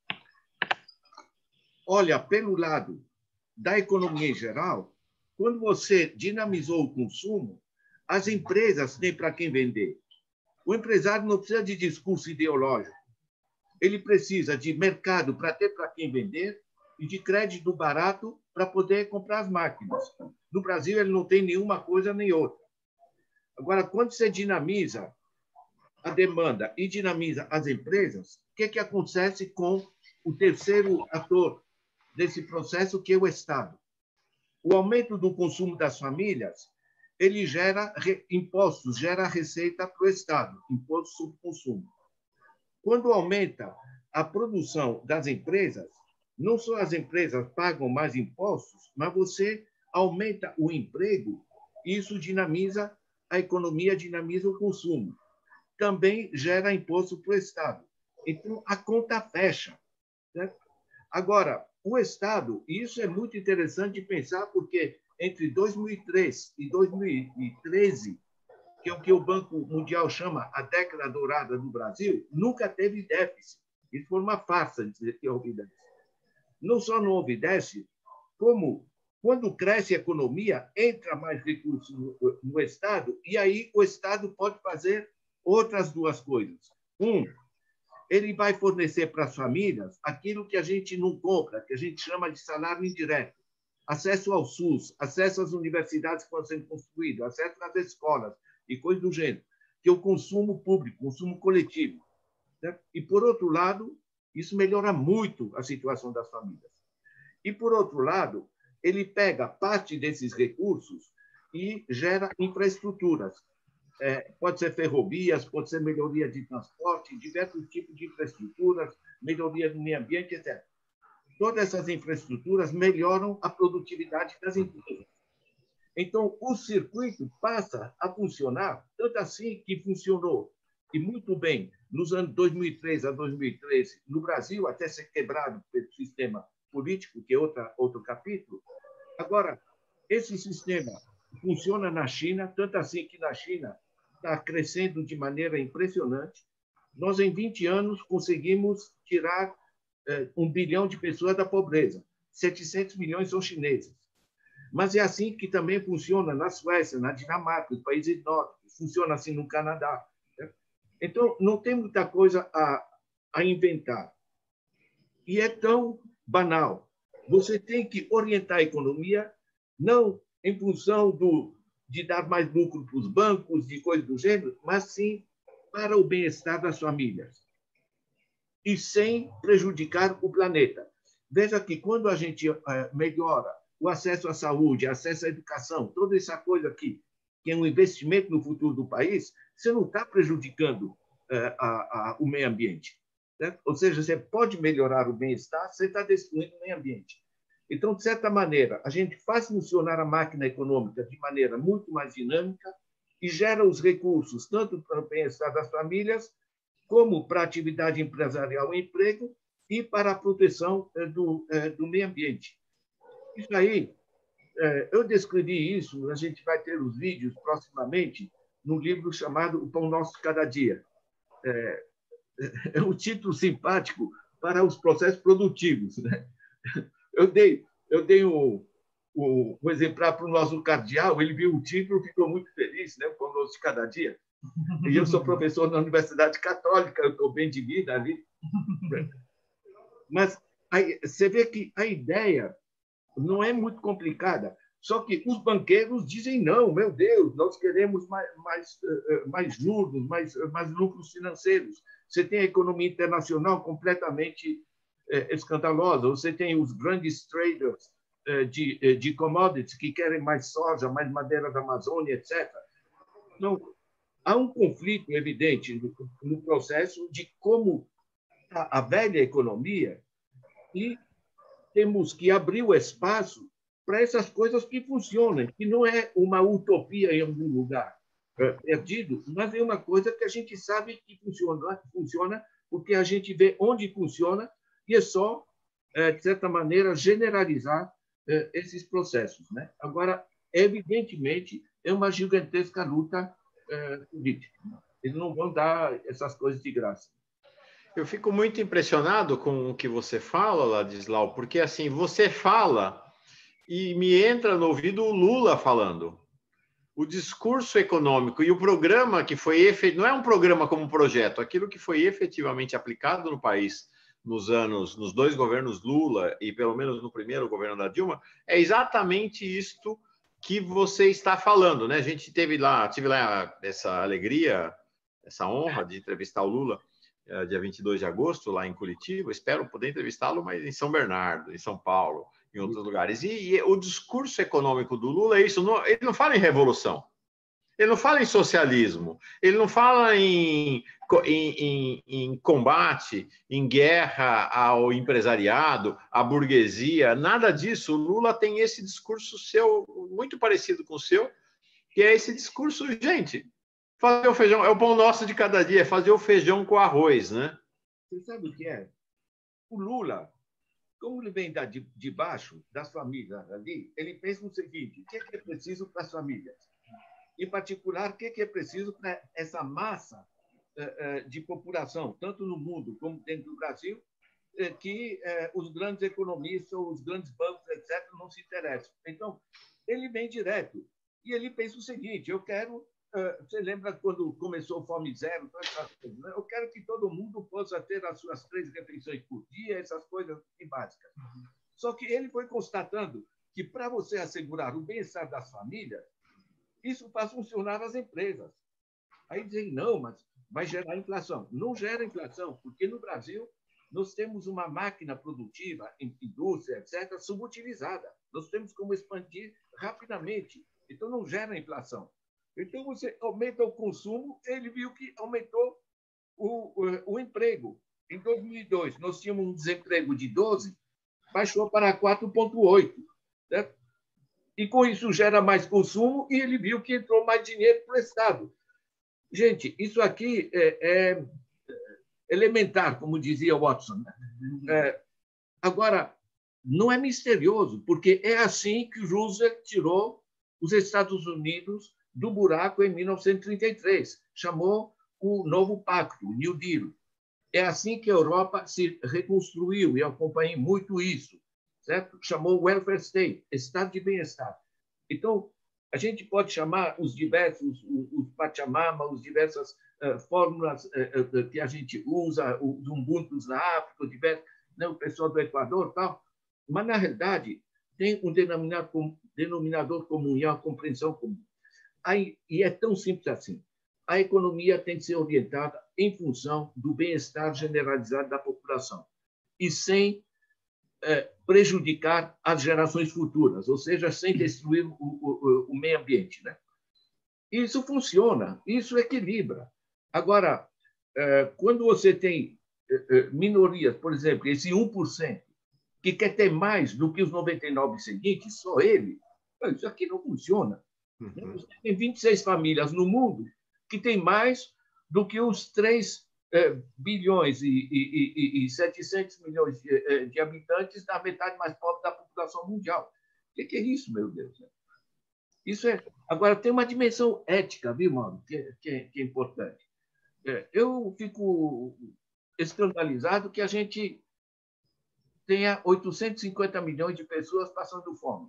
olha pelo lado da economia em geral, quando você dinamizou o consumo, as empresas têm para quem vender. O empresário não precisa de discurso ideológico. Ele precisa de mercado para ter para quem vender e de crédito barato para poder comprar as máquinas. No Brasil, ele não tem nenhuma coisa nem outra. Agora, quando você dinamiza a demanda e dinamiza as empresas, o que, que acontece com o terceiro ator desse processo, que é o Estado? O aumento do consumo das famílias, ele gera impostos, gera receita para o Estado, imposto sobre consumo. Quando aumenta a produção das empresas, não só as empresas pagam mais impostos, mas você aumenta o emprego, e isso dinamiza a economia, dinamiza o consumo. Também gera imposto para o Estado. Então, a conta fecha. Certo? Agora, o Estado, e isso é muito interessante de pensar, porque entre dois mil e três e dois mil e treze, que é o que o Banco Mundial chama a década dourada do Brasil, nunca teve déficit. Isso foi uma farsa dizer que houve déficit. Não só não houve déficit, como quando cresce a economia, entra mais recursos no, no Estado, e aí o Estado pode fazer outras duas coisas. Um, ele vai fornecer para as famílias aquilo que a gente não compra, que a gente chama de salário indireto. Acesso ao SUS, acesso às universidades que estão sendo construídas, acesso às escolas e coisas do gênero, que é o consumo público, consumo coletivo. Certo? E, por outro lado, isso melhora muito a situação das famílias. E, por outro lado, ele pega parte desses recursos e gera infraestruturas. é, pode ser ferrovias, pode ser melhoria de transporte, diversos tipos de infraestruturas, melhoria do meio ambiente, etcétera. Todas essas infraestruturas melhoram a produtividade das empresas. Então, o circuito passa a funcionar, tanto assim que funcionou, e muito bem, nos anos dois mil e três a dois mil e treze, no Brasil, até ser quebrado pelo sistema político, que é outra, outro capítulo. Agora, esse sistema funciona na China, tanto assim que na China está crescendo de maneira impressionante. Nós, em vinte anos, conseguimos tirar eh, um bilhão de pessoas da pobreza. setecentos milhões são chineses. Mas é assim que também funciona na Suécia, na Dinamarca, nos países nórdicos, funciona assim no Canadá. Né? Então, não tem muita coisa a, a inventar. E é tão banal. Você tem que orientar a economia, não em função do, de dar mais lucro para os bancos, de coisas do gênero, mas sim para o bem-estar das famílias. E sem prejudicar o planeta. Veja que quando a gente uh, melhora o acesso à saúde, acesso à educação, toda essa coisa aqui, que é um investimento no futuro do país, você não está prejudicando uh, a, a, o meio ambiente. Certo? Ou seja, você pode melhorar o bem-estar, você está destruindo o meio ambiente. Então, de certa maneira, a gente faz funcionar a máquina econômica de maneira muito mais dinâmica e gera os recursos, tanto para o bem-estar das famílias, como para a atividade empresarial e emprego, e para a proteção uh, do, uh, do meio ambiente. Isso aí, eu descrevi isso, a gente vai ter os vídeos proximamente num livro chamado O Pão Nosso de Cada Dia. É, é um título simpático para os processos produtivos. Né? Eu dei, eu dei um, um, um exemplar para o nosso cardeal, ele viu o título e ficou muito feliz, né? O Pão Nosso de Cada Dia. E eu sou professor na Universidade Católica, eu estou bem de vida ali. Mas aí, você vê que a ideia não é muito complicada. Só que os banqueiros dizem não, meu Deus, nós queremos mais, mais, mais juros, mais, mais lucros financeiros. Você tem a economia internacional completamente eh, escandalosa. Você tem os grandes traders eh, de, de commodities que querem mais soja, mais madeira da Amazônia, etcétera. Então, há um conflito evidente no, no processo de como a, a velha economia e temos que abrir o espaço para essas coisas que funcionam, que não é uma utopia em algum lugar perdido, mas é uma coisa que a gente sabe que funciona, funciona porque a gente vê onde funciona e é só, de certa maneira, generalizar esses processos. Né? Agora, evidentemente, é uma gigantesca luta política. Eles não vão dar essas coisas de graça. Eu fico muito impressionado com o que você fala, Ladislau, porque assim, você fala e me entra no ouvido o Lula falando. O discurso econômico e o programa que foi efetivamente, não é um programa como um projeto, aquilo que foi efetivamente aplicado no país nos anos, nos dois governos Lula e pelo menos no primeiro governo da Dilma, é exatamente isto que você está falando, né? A gente teve lá, tive lá essa alegria, essa honra de entrevistar o Lula dia vinte e dois de agosto, lá em Curitiba. Espero poder entrevistá-lo, mas em São Bernardo, em São Paulo, em outros lugares. E, e o discurso econômico do Lula é isso. Não, ele não fala em revolução, ele não fala em socialismo, ele não fala em, em, em, em combate, em guerra ao empresariado, à burguesia, nada disso. O Lula tem esse discurso seu, muito parecido com o seu, que é esse discurso, gente... Fazer o feijão, é o pão nosso de cada dia, é fazer o feijão com arroz, né? Você sabe o que é? O Lula, como ele vem de, de baixo, das famílias ali, ele pensa no seguinte, o que é, que é preciso para as famílias? Em particular, o que é, que é preciso para essa massa uh, uh, de população, tanto no mundo como dentro do Brasil, uh, que uh, os grandes economistas, os grandes bancos, etcétera, não se interessam. Então, ele vem direto. E ele pensa o seguinte, eu quero... Você lembra quando começou o Fome Zero? Eu quero que todo mundo possa ter as suas três refeições por dia, essas coisas básicas. Só que ele foi constatando que, para você assegurar o bem-estar das famílias, isso faz funcionar as empresas. Aí dizem, não, mas vai gerar inflação. Não gera inflação, porque no Brasil nós temos uma máquina produtiva, indústria, etcétera, subutilizada. Nós temos como expandir rapidamente. Então, não gera inflação. Então, você aumenta o consumo, ele viu que aumentou o, o, o emprego. Em dois mil e dois, nós tínhamos um desemprego de doze, baixou para quatro vírgula oito. Certo? E, com isso, gera mais consumo e ele viu que entrou mais dinheiro para o Estado. Gente, isso aqui é, é elementar, como dizia Watson. Né? É, agora, não é misterioso, porque é assim que o Roosevelt tirou os Estados Unidos do buraco em mil novecentos e trinta e três. Chamou o novo pacto, o New Deal. É assim que a Europa se reconstruiu, e eu acompanhei muito isso. Certo? Chamou welfare state, estado de bem-estar. Então, a gente pode chamar os diversos, os Pachamama, as diversas uh, fórmulas uh, uh, que a gente usa, os Ubuntu na África, o, diverso, né, o pessoal do Equador e tal, mas, na realidade, tem um denominador comum, denominador comum e uma compreensão comum. Aí, e é tão simples assim. A economia tem que ser orientada em função do bem-estar generalizado da população e sem é, prejudicar as gerações futuras, ou seja, sem destruir o, o, o meio ambiente. Né? Isso funciona, isso equilibra. Agora, é, quando você tem é, minorias, por exemplo, esse um por cento, que quer ter mais do que os noventa e nove seguintes, só ele, isso aqui não funciona. Uhum. Você tem vinte e seis famílias no mundo que tem mais do que os três é, bilhões e, e, e, e setecentos milhões de, de habitantes da metade mais pobre da população mundial. O que, que é isso, meu Deus? Isso é... Agora, tem uma dimensão ética, viu, mano, que, que, que é importante. É, eu fico escandalizado que a gente tenha oitocentos e cinquenta milhões de pessoas passando fome.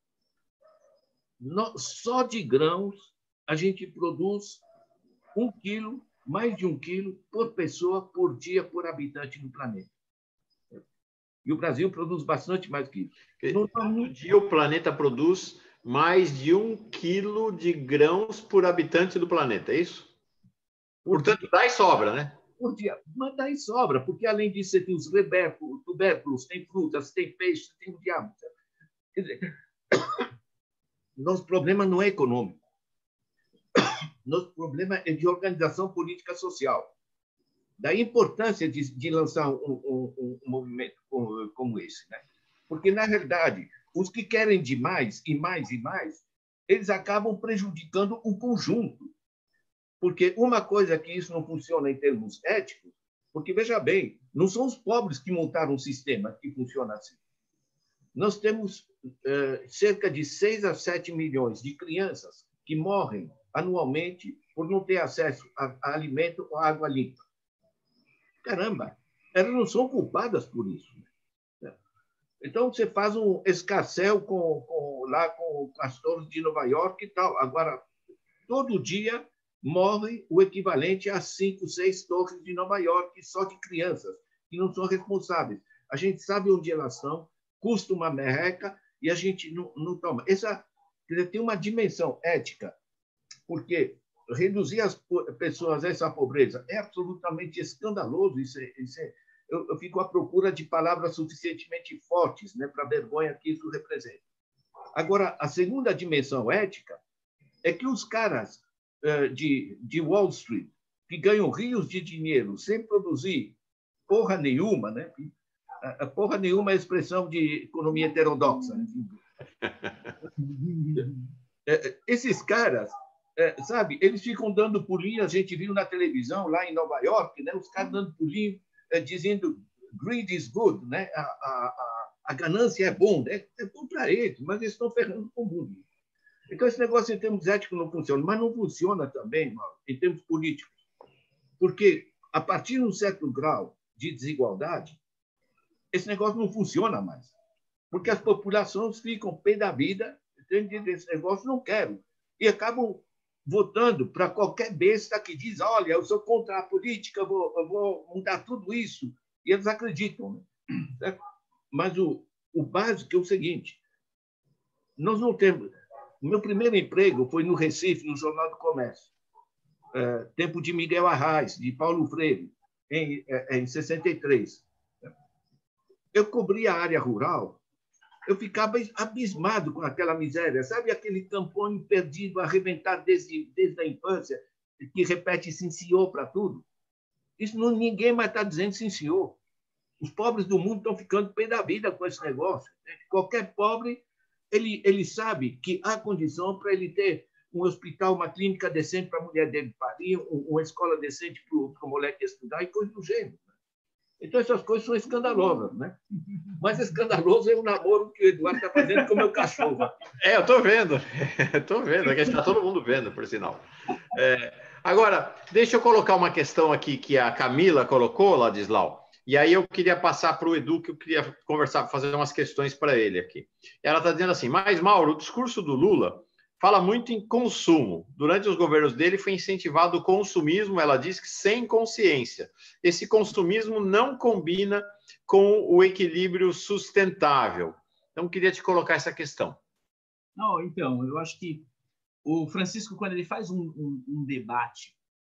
No, só de grãos, a gente produz um quilo, mais de um quilo por pessoa, por dia, por habitante no planeta. E o Brasil produz bastante mais que isso. No todo dia, o planeta produz mais de um quilo de grãos por habitante do planeta, é isso? Por Portanto, dia, dá e sobra, né? Por dia. Mas dá e sobra, porque, além disso, você tem os tubérculos, tem frutas, tem peixe, tem o diabo. Quer dizer, nosso problema não é econômico. Nosso problema é de organização política social. Da importância de, de lançar um, um, um movimento como, como esse. Né? Porque, na realidade, os que querem de mais e mais e mais, eles acabam prejudicando o conjunto. Porque uma coisa que isso não funciona em termos éticos, porque, veja bem, não são os pobres que montaram um sistema que funciona assim. Nós temos eh, cerca de seis a sete milhões de crianças que morrem anualmente por não ter acesso a, a alimento ou água limpa. Caramba, elas não são culpadas por isso. Né? Então, você faz um escarcéu com, com, lá com as torres de Nova York e tal. Agora, todo dia morre o equivalente a cinco, seis torres de Nova York só de crianças, que não são responsáveis. A gente sabe onde elas estão, custa uma merreca e a gente não, não toma. Essa tem uma dimensão ética, porque reduzir as pessoas a essa pobreza é absolutamente escandaloso. Isso é, isso é, eu, eu fico à procura de palavras suficientemente fortes, né, para a vergonha que isso representa. Agora, a segunda dimensão ética é que os caras uh, de, de Wall Street, que ganham rios de dinheiro sem produzir porra nenhuma, né? A porra nenhuma é a expressão de economia heterodoxa. Né? Esses caras, sabe, eles ficam dando pulinho, a gente viu na televisão, lá em Nova York, né? Os caras dando pulinho, dizendo greed is good, né? a, a, a ganância é bom, né? É bom para eles, mas eles estão ferrando com o mundo. Então, esse negócio em termos éticos não funciona, mas não funciona também, Mauro, em termos políticos, porque a partir de um certo grau de desigualdade, esse negócio não funciona mais, porque as populações ficam pé da vida, entendendo? Esse negócio não quero, e acabam votando para qualquer besta que diz, olha, eu sou contra a política, eu vou, eu vou mudar tudo isso, e eles acreditam. Né? Certo? Mas o, o básico é o seguinte, nós não temos... O meu primeiro emprego foi no Recife, no Jornal do Comércio, é, tempo de Miguel Arraes, de Paulo Freire, em, em sessenta e três. Eu cobri a área rural eu ficava abismado com aquela miséria. Sabe aquele tampone perdido, arrebentado desde, desde a infância, que repete sim, senhor para tudo? Isso não, ninguém mais está dizendo sim, senhor. Os pobres do mundo estão ficando pé da vida com esse negócio. Qualquer pobre, ele, ele sabe que há condição para ele ter um hospital, uma clínica decente para a mulher dele parir, uma escola decente para o moleque estudar e coisa do gênero. Então, essas coisas são escandalosas, né? Mas escandaloso é o namoro que o Eduardo está fazendo com o meu cachorro. É, eu estou vendo. Estou vendo. Aqui está todo mundo vendo, por sinal. É, agora, deixa eu colocar uma questão aqui que a Camila colocou, Ladislau. E aí eu queria passar para o Edu, que eu queria conversar, fazer umas questões para ele aqui. Ela está dizendo assim, mas, Mauro, o discurso do Lula fala muito em consumo. Durante os governos dele foi incentivado o consumismo, ela diz que sem consciência. Esse consumismo não combina com o equilíbrio sustentável. Então, queria te colocar essa questão. Não, então, eu acho que o Francisco, quando ele faz um, um, um debate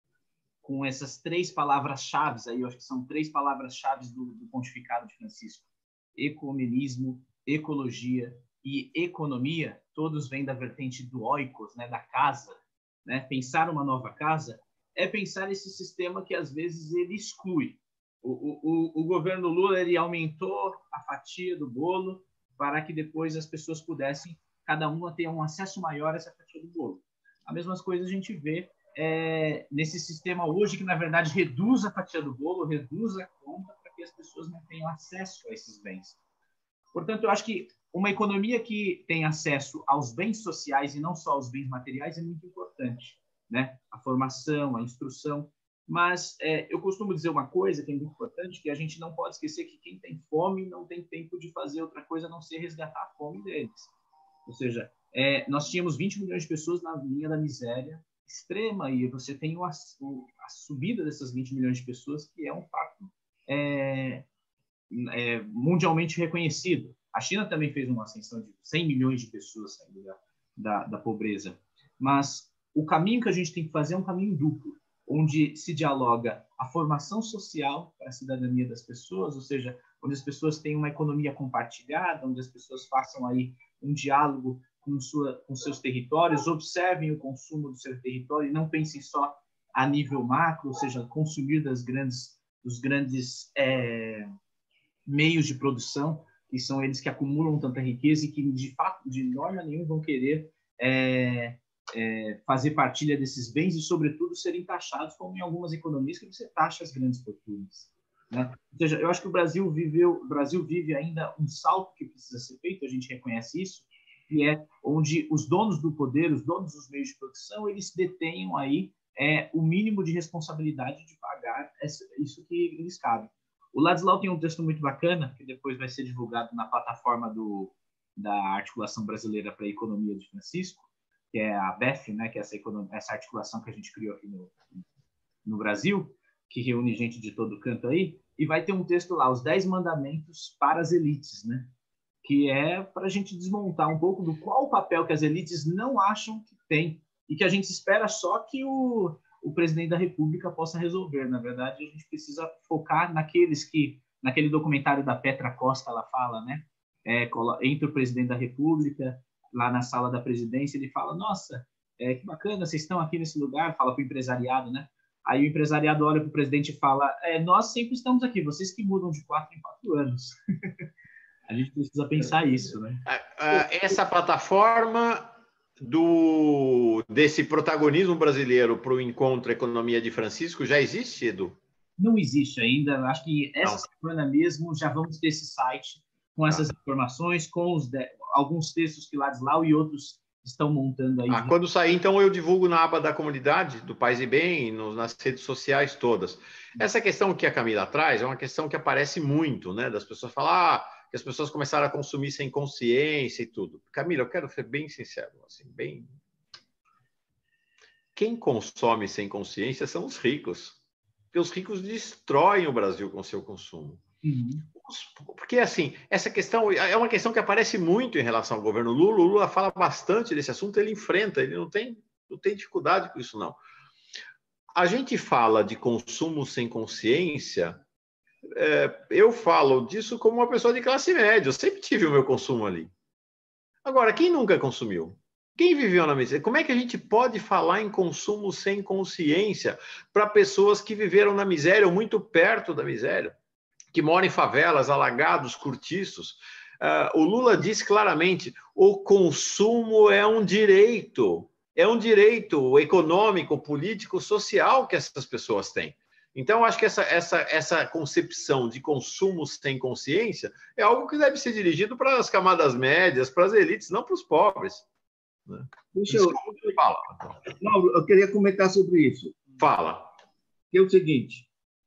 com essas três palavras-chave, aí eu acho que são três palavras-chave do, do pontificado de Francisco, ecumenismo, ecologia e economia, todos vêm da vertente do oikos, né, da casa, né? Pensar uma nova casa é pensar esse sistema que às vezes ele exclui. O, o, o governo Lula ele aumentou a fatia do bolo para que depois as pessoas pudessem, cada uma ter um acesso maior a essa fatia do bolo. As mesmas coisas a gente vê é, nesse sistema hoje que, na verdade, reduz a fatia do bolo, reduz a conta para que as pessoas não tenham acesso a esses bens. Portanto, eu acho que uma economia que tem acesso aos bens sociais e não só aos bens materiais é muito importante, né? A formação, a instrução. Mas é, eu costumo dizer uma coisa que é muito importante, que a gente não pode esquecer que quem tem fome não tem tempo de fazer outra coisa a não ser resgatar a fome deles. Ou seja, é, nós tínhamos vinte milhões de pessoas na linha da miséria extrema e você tem uma, a subida dessas vinte milhões de pessoas, que é um fato é, é, mundialmente reconhecido. A China também fez uma ascensão de cem milhões de pessoas saindo da, da, da pobreza. Mas o caminho que a gente tem que fazer é um caminho duplo, onde se dialoga a formação social para a cidadania das pessoas, ou seja, onde as pessoas tenham uma economia compartilhada, onde as pessoas façam aí um diálogo com, sua, com seus territórios, observem o consumo do seu território e não pensem só a nível macro, ou seja, consumir das grandes, dos grandes é, meios de produção, que são eles que acumulam tanta riqueza e que, de fato, de norma nenhuma, vão querer é, é, fazer partilha desses bens e, sobretudo, serem taxados, como em algumas economias que você taxa as grandes fortunas, né? Ou seja, eu acho que o Brasil, viveu, o Brasil vive ainda um salto que precisa ser feito, a gente reconhece isso, que é onde os donos do poder, os donos dos meios de produção, eles detenham aí é, o mínimo de responsabilidade de pagar essa, isso que eles cabem. O Ladislau tem um texto muito bacana, que depois vai ser divulgado na plataforma do, da Articulação Brasileira para a Economia de Francisco, que é a B E F, né, que é essa, economia, essa articulação que a gente criou aqui no, no Brasil, que reúne gente de todo canto aí, e vai ter um texto lá, os dez mandamentos para as elites, né, que é para a gente desmontar um pouco do qual o papel que as elites não acham que tem, e que a gente espera só que o... o presidente da República possa resolver. Na verdade, a gente precisa focar naqueles que, naquele documentário da Petra Costa, ela fala, né? É, entre o presidente da República, lá na sala da presidência, ele fala, nossa, é, que bacana, vocês estão aqui nesse lugar, fala para o empresariado, né? Aí o empresariado olha para o presidente e fala, é, nós sempre estamos aqui, vocês que mudam de quatro em quatro anos. A gente precisa pensar isso, né? Essa plataforma do desse protagonismo brasileiro para o encontro Economia de Francisco já existe, Edu? Não existe ainda. Acho que essa Não. semana mesmo já vamos ter esse site com essas ah. informações, com os de... alguns textos que Ladislau e outros estão montando aí. Ah, quando sair, então, eu divulgo na aba da comunidade, do Paz e Bem, no, nas redes sociais todas. Essa questão que a Camila traz é uma questão que aparece muito, né? Das pessoas falar ah, que as pessoas começaram a consumir sem consciência e tudo. Camila, eu quero ser bem sincero, assim, bem... Quem consome sem consciência são os ricos. Porque os ricos destroem o Brasil com seu consumo. Uhum. Porque, assim, essa questão é uma questão que aparece muito em relação ao governo Lula. O Lula fala bastante desse assunto, ele enfrenta, ele não tem, não tem dificuldade com isso, não. A gente fala de consumo sem consciência é, eu falo disso como uma pessoa de classe média, eu sempre tive o meu consumo ali. Agora, quem nunca consumiu? Quem viveu na miséria? Como é que a gente pode falar em consumo sem consciência para pessoas que viveram na miséria ou muito perto da miséria, que moram em favelas, alagados, cortiços? Uh, o Lula disse claramente, o consumo é um direito, é um direito econômico, político, social que essas pessoas têm. Então, eu acho que essa, essa, essa concepção de consumo sem consciência é algo que deve ser dirigido para as camadas médias, para as elites, não para os pobres. Deixa eu... Fala. Mauro, eu queria comentar sobre isso. Fala. Que é o seguinte,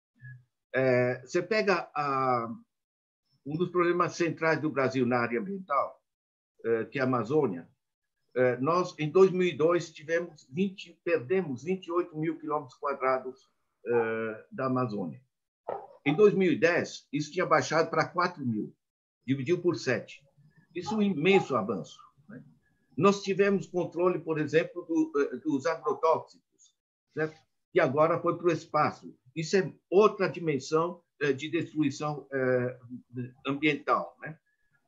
é, você pega a, um dos problemas centrais do Brasil na área ambiental, é, que é a Amazônia. É, nós, em dois mil e dois, tivemos vinte, perdemos vinte e oito mil quilômetros quadrados é, da Amazônia. Em dois mil e dez, isso tinha baixado para quatro mil, dividiu por sete. Isso é um imenso avanço. Nós tivemos controle, por exemplo, do, dos agrotóxicos, certo? Que agora foi para o espaço. Isso é outra dimensão de destruição ambiental, né?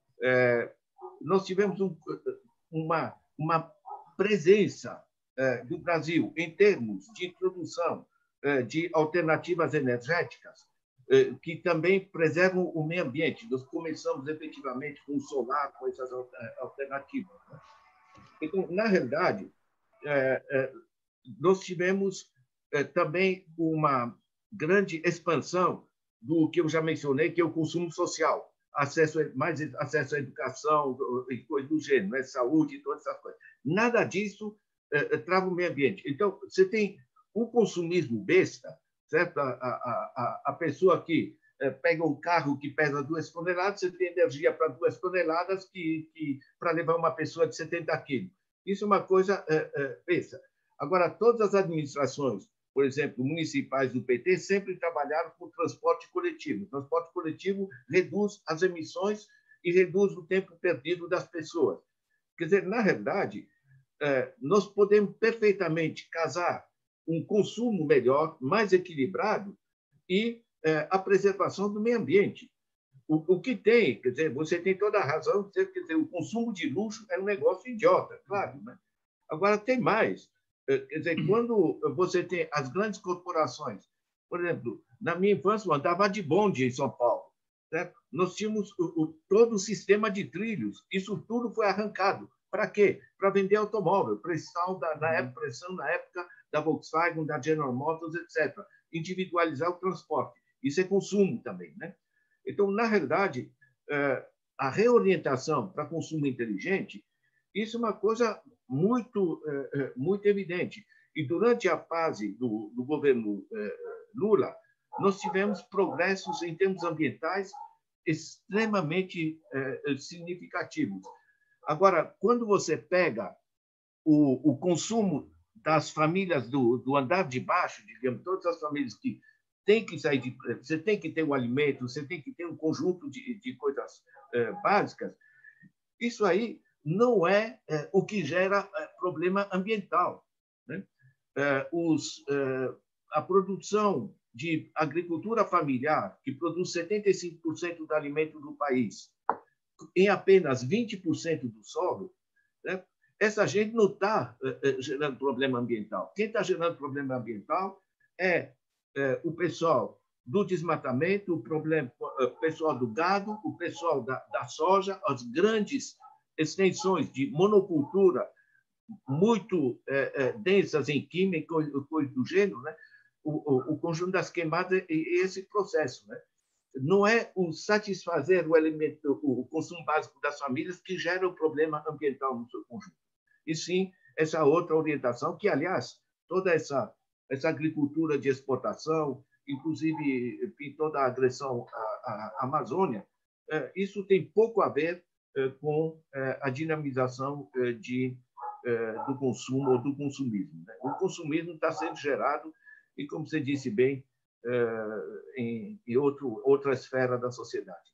Nós tivemos um, uma, uma presença do Brasil em termos de introdução de alternativas energéticas que também preservam o meio ambiente. Nós começamos efetivamente com o solar, com essas alternativas, né? Então, na realidade, é, é, nós tivemos é, também uma grande expansão do que eu já mencionei, que é o consumo social, acesso a, mais acesso à educação e coisas do gênero, né? Saúde e todas essas coisas. Nada disso é, trava o meio ambiente. Então, você tem o consumismo besta, certo? A, a, a, a pessoa que é, pega um carro que pesa duas toneladas, você tem energia para duas toneladas que, que, para levar uma pessoa de setenta quilos. Isso é uma coisa é, é, besta. Agora, todas as administrações, por exemplo, municipais do P T, sempre trabalharam com transporte coletivo. O transporte coletivo reduz as emissões e reduz o tempo perdido das pessoas. Quer dizer, na realidade, é, nós podemos perfeitamente casar um consumo melhor, mais equilibrado e é, a preservação do meio ambiente. O, o que tem, quer dizer, você tem toda a razão, quer dizer, o consumo de luxo é um negócio idiota, claro, né? Agora, tem mais. Quer dizer, quando você tem as grandes corporações, por exemplo, na minha infância, eu andava de bonde em São Paulo, certo? Nós tínhamos o, o, todo o sistema de trilhos, isso tudo foi arrancado. Para quê? Para vender automóvel, pressão da, na época, pressão na época da Volkswagen, da General Motors, etcétera. Individualizar o transporte. Isso é consumo também, né? Então, na realidade, a reorientação para consumo inteligente, isso é uma coisa muito, muito evidente. E durante a fase do, do governo Lula, nós tivemos progressos em termos ambientais extremamente significativos. Agora, quando você pega o, o consumo das famílias do, do andar de baixo, digamos, todas as famílias que têm que sair de... Você tem que ter o alimento, você tem que ter um conjunto de, de coisas é, básicas. Isso aí não é, é o que gera é, problema ambiental, né? É, os, é, a produção de agricultura familiar, que produz setenta e cinco por cento do alimento do país, em apenas vinte por cento do solo, né? Essa gente não está é, gerando problema ambiental. Quem está gerando problema ambiental é, é o pessoal do desmatamento, o, problema, o pessoal do gado, o pessoal da, da soja, as grandes extensões de monocultura muito é, é, densas em química, coisa do gênero, né? o, o, o conjunto das queimadas e esse processo, né? Não é o satisfazer o, elemento, o consumo básico das famílias que gera o problema ambiental no seu conjunto. E sim, essa outra orientação, que, aliás, toda essa, essa agricultura de exportação, inclusive toda a agressão à, à Amazônia, isso tem pouco a ver com a dinamização de, do consumo ou do consumismo. O consumismo está sendo gerado, e, como você disse bem, em, em outro, outra esfera da sociedade.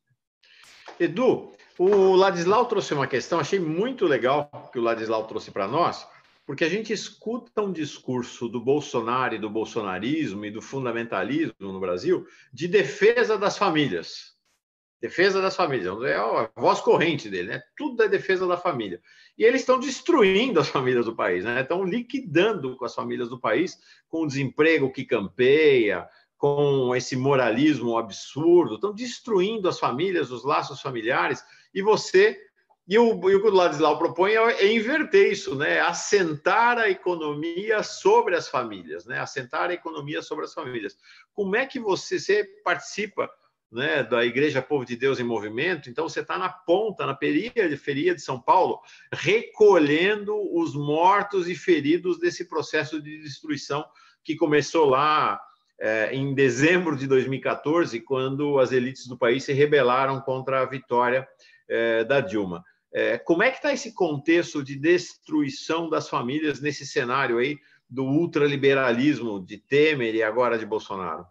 Edu, o Ladislau trouxe uma questão, achei muito legal que o Ladislau trouxe para nós, porque a gente escuta um discurso do Bolsonaro e do bolsonarismo e do fundamentalismo no Brasil de defesa das famílias. Defesa das famílias, é a voz corrente dele, né? Tudo é defesa da família. E eles estão destruindo as famílias do país, né? Estão liquidando com as famílias do país, com o desemprego que campeia, com esse moralismo absurdo, estão destruindo as famílias, os laços familiares, e você... E o, e o que o Ladislau propõe é, é inverter isso, né? Assentar a economia sobre as famílias, né? Assentar a economia sobre as famílias. Como é que você, você participa, né, da Igreja Povo de Deus em Movimento? Então, você está na ponta, na periferia de São Paulo, recolhendo os mortos e feridos desse processo de destruição que começou lá é, em dezembro de dois mil e quatorze, quando as elites do país se rebelaram contra a vitória é, da Dilma. É, como é que está esse contexto de destruição das famílias nesse cenário aí do ultraliberalismo de Temer e agora de Bolsonaro?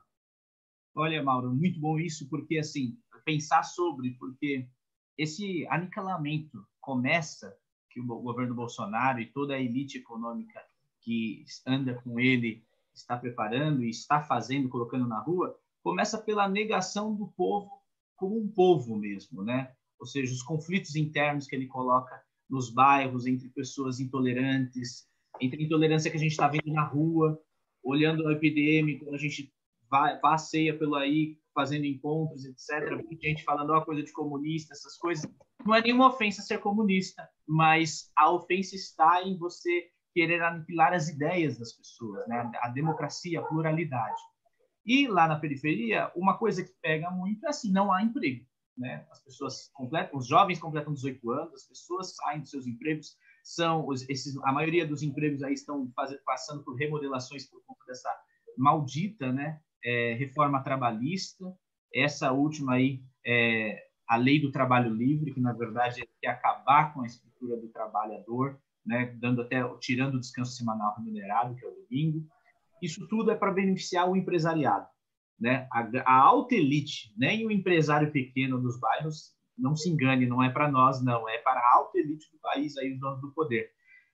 Olha, Mauro, muito bom isso, porque, assim, pensar sobre, porque esse aniquilamento começa, que o governo Bolsonaro e toda a elite econômica que anda com ele está preparando e está fazendo, colocando na rua, começa pela negação do povo como um povo mesmo, né? Ou seja, os conflitos internos que ele coloca nos bairros, entre pessoas intolerantes, entre a intolerância que a gente está vendo na rua, olhando o epidêmico, quando a gente vai, passeia pelo aí, fazendo encontros, etcétera. Muita gente falando uma coisa de comunista, essas coisas. Não é nenhuma ofensa ser comunista, mas a ofensa está em você querer aniquilar as ideias das pessoas, né? A democracia, a pluralidade. E lá na periferia, uma coisa que pega muito é assim, não há emprego. Né? As pessoas completam, os jovens completam dezoito anos, as pessoas saem dos seus empregos, são os, esses, a maioria dos empregos aí estão faz, passando por remodelações por conta dessa maldita, né, é, reforma trabalhista. Essa última aí, é, a lei do trabalho livre, que na verdade é acabar com a estrutura do trabalhador, né, dando até tirando o descanso semanal remunerado, que é o domingo. Isso tudo é para beneficiar o empresariado. Né? A, a alta elite, nem o empresário pequeno dos bairros, não se engane, não é para nós, não, é para a alta elite do país, aí, os donos do poder.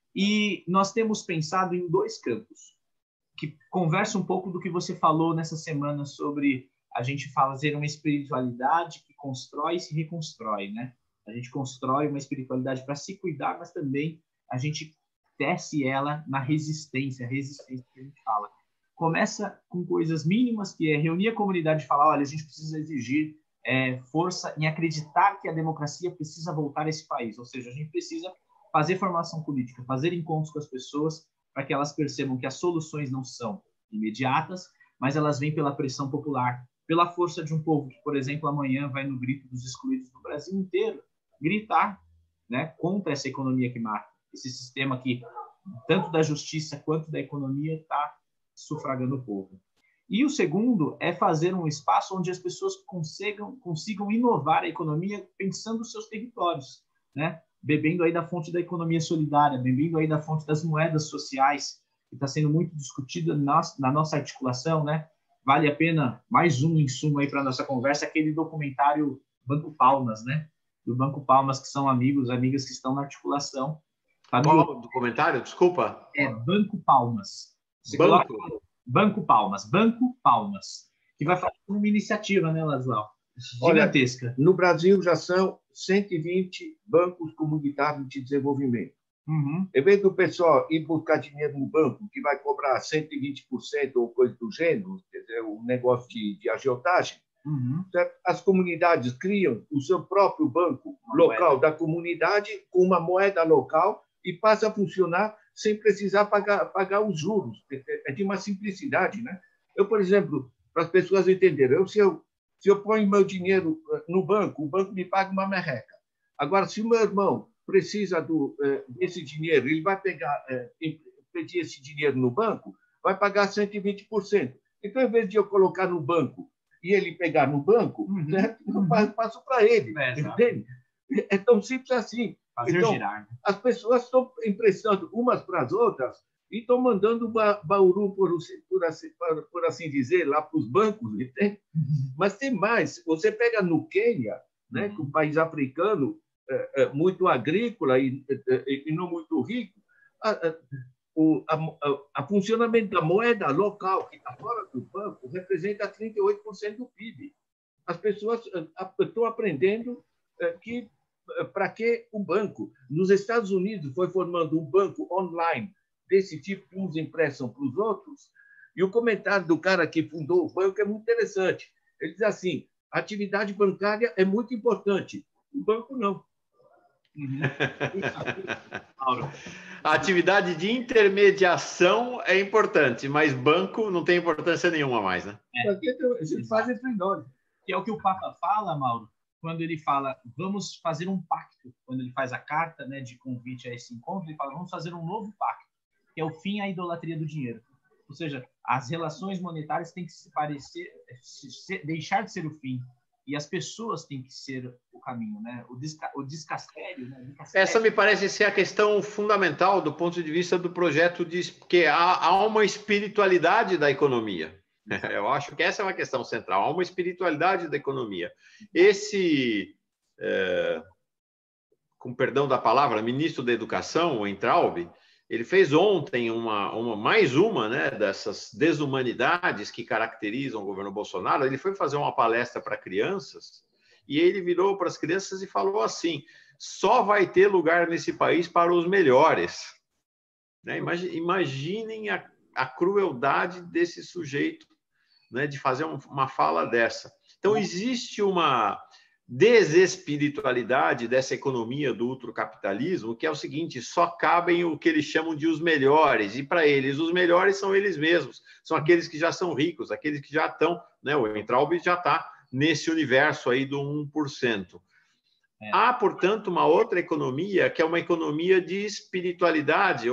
E nós temos pensado em dois campos, que conversam um pouco do que você falou nessa semana sobre a gente fazer uma espiritualidade que constrói e se reconstrói. Né? A gente constrói uma espiritualidade para se cuidar, mas também a gente tece ela na resistência, a resistência que a gente fala. Começa com coisas mínimas, que é reunir a comunidade e falar, olha, a gente precisa exigir é, força em acreditar que a democracia precisa voltar a esse país. Ou seja, a gente precisa fazer formação política, fazer encontros com as pessoas para que elas percebam que as soluções não são imediatas, mas elas vêm pela pressão popular, pela força de um povo que, por exemplo, amanhã vai no grito dos excluídos do Brasil inteiro, gritar, né, contra essa economia que mata, esse sistema que, tanto da justiça quanto da economia, está sufragando o povo. E o segundo é fazer um espaço onde as pessoas consigam, consigam inovar a economia pensando nos seus territórios, né? Bebendo aí da fonte da economia solidária, bebendo aí da fonte das moedas sociais, que está sendo muito discutida na, na nossa articulação, né? Vale a pena mais um insumo aí para a nossa conversa, aquele documentário Banco Palmas, né? Do Banco Palmas, que são amigos, amigas que estão na articulação. Tá no... Qual o documentário? Desculpa. É Banco Palmas. Você Banco? Coloca... Banco Palmas. Banco Palmas. Que vai fazer uma iniciativa, né, Ladislau? Gigantesca. Olha, no Brasil já são cento e vinte bancos comunitários de desenvolvimento. Uhum. Em vez do pessoal ir buscar dinheiro no banco, que vai cobrar cento e vinte por cento ou coisa do gênero, quer dizer, um negócio de, de agiotagem, uhum. As comunidades criam o seu próprio banco uma local moeda. Da comunidade com uma moeda local e passa a funcionar sem precisar pagar, pagar os juros. É de uma simplicidade, né? Eu, por exemplo, para as pessoas entenderem, eu, se, eu, se eu ponho meu dinheiro no banco, o banco me paga uma merreca. Agora, se o meu irmão precisa do, desse dinheiro, ele vai pegar, pedir esse dinheiro no banco, vai pagar cento e vinte por cento. Então, em vez de eu colocar no banco e ele pegar no banco, uhum. né, eu passo para ele. É, entende? É tão simples assim. Fazer então, girar. Né? As pessoas estão emprestando umas para as outras e estão mandando ba bauru, por, por, assim, por assim dizer, lá para os bancos. Entende? Uhum. Mas tem mais. Você pega no Quênia, né, uhum. que é um país africano é, é, muito agrícola e, é, e não muito rico, a, a, o a, a, a funcionamento da moeda local que está fora do banco representa trinta e oito por cento do P I B. As pessoas estão aprendendo que para que o banco? Nos Estados Unidos foi formando um banco online desse tipo que uns emprestam para os outros, e o comentário do cara que fundou o banco é muito interessante. Ele diz assim, a atividade bancária é muito importante, o banco não. Uhum. A atividade de intermediação é importante, mas banco não tem importância nenhuma mais, né? É. A gente faz entre nós. Que é o que o Papa fala, Mauro, quando ele fala, vamos fazer um pacto, quando ele faz a carta, né, de convite a esse encontro, ele fala, vamos fazer um novo pacto, que é o fim à idolatria do dinheiro. Ou seja, as relações monetárias têm que se parecer, se, deixar de ser o fim, e as pessoas têm que ser o caminho, né? O, desca, o descastério, né? Descastério. Essa me parece ser a questão fundamental do ponto de vista do projeto, de que há, há uma espiritualidade da economia. Eu acho que essa é uma questão central. Há uma espiritualidade da economia. Esse, é, com perdão da palavra, ministro da Educação, o Weintraub, ele fez ontem uma, uma, mais uma, né, dessas desumanidades que caracterizam o governo Bolsonaro. Ele foi fazer uma palestra para crianças e ele virou para as crianças e falou assim, só vai ter lugar nesse país para os melhores. Né? Imaginem a, a crueldade desse sujeito, né, de fazer uma fala dessa. Então, existe uma desespiritualidade dessa economia do ultracapitalismo, que é o seguinte, só cabem o que eles chamam de os melhores, e para eles, os melhores são eles mesmos, são aqueles que já são ricos, aqueles que já estão, né, o Weintraub já está nesse universo aí do um por cento. É. Há, portanto, uma outra economia, que é uma economia de espiritualidade. O,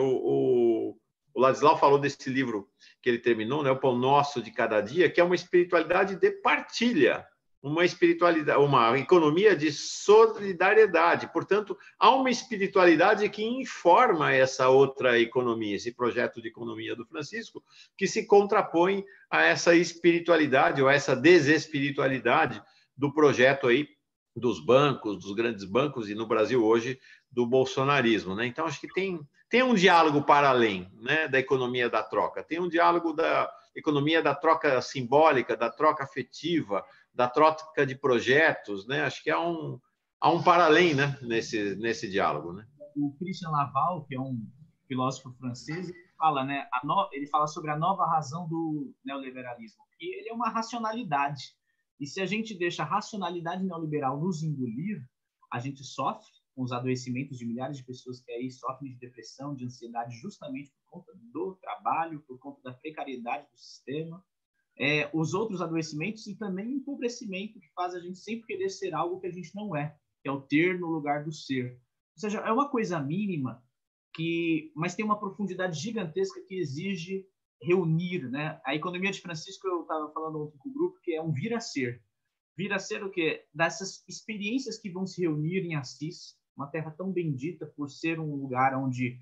o, o Ladislau falou desse livro que ele terminou, né, o Pão Nosso de Cada Dia, que é uma espiritualidade de partilha, uma espiritualidade, uma economia de solidariedade. Portanto, há uma espiritualidade que informa essa outra economia, esse projeto de economia do Francisco, que se contrapõe a essa espiritualidade ou a essa desespiritualidade do projeto aí dos bancos, dos grandes bancos, e no Brasil hoje do bolsonarismo, né? Então, acho que tem, tem um diálogo para além, né, da economia da troca, tem um diálogo da economia da troca simbólica, da troca afetiva, da troca de projetos, né? Acho que há um, há um para além, né, nesse, nesse diálogo, né? O Christian Laval, que é um filósofo francês, ele fala, né, a no, ele fala sobre a nova razão do neoliberalismo, que ele é uma racionalidade. E se a gente deixa a racionalidade neoliberal nos engolir, a gente sofre com os adoecimentos de milhares de pessoas que aí sofrem de depressão, de ansiedade, justamente por conta do trabalho, por conta da precariedade do sistema, é, os outros adoecimentos e também o empobrecimento que faz a gente sempre querer ser algo que a gente não é, que é o ter no lugar do ser. Ou seja, é uma coisa mínima, que, mas tem uma profundidade gigantesca que exige reunir, né? A economia de Francisco, eu estava falando ontem com o grupo, que é um vir a ser. Vir a ser o quê? Dessas experiências que vão se reunir em Assis, uma terra tão bendita por ser um lugar onde,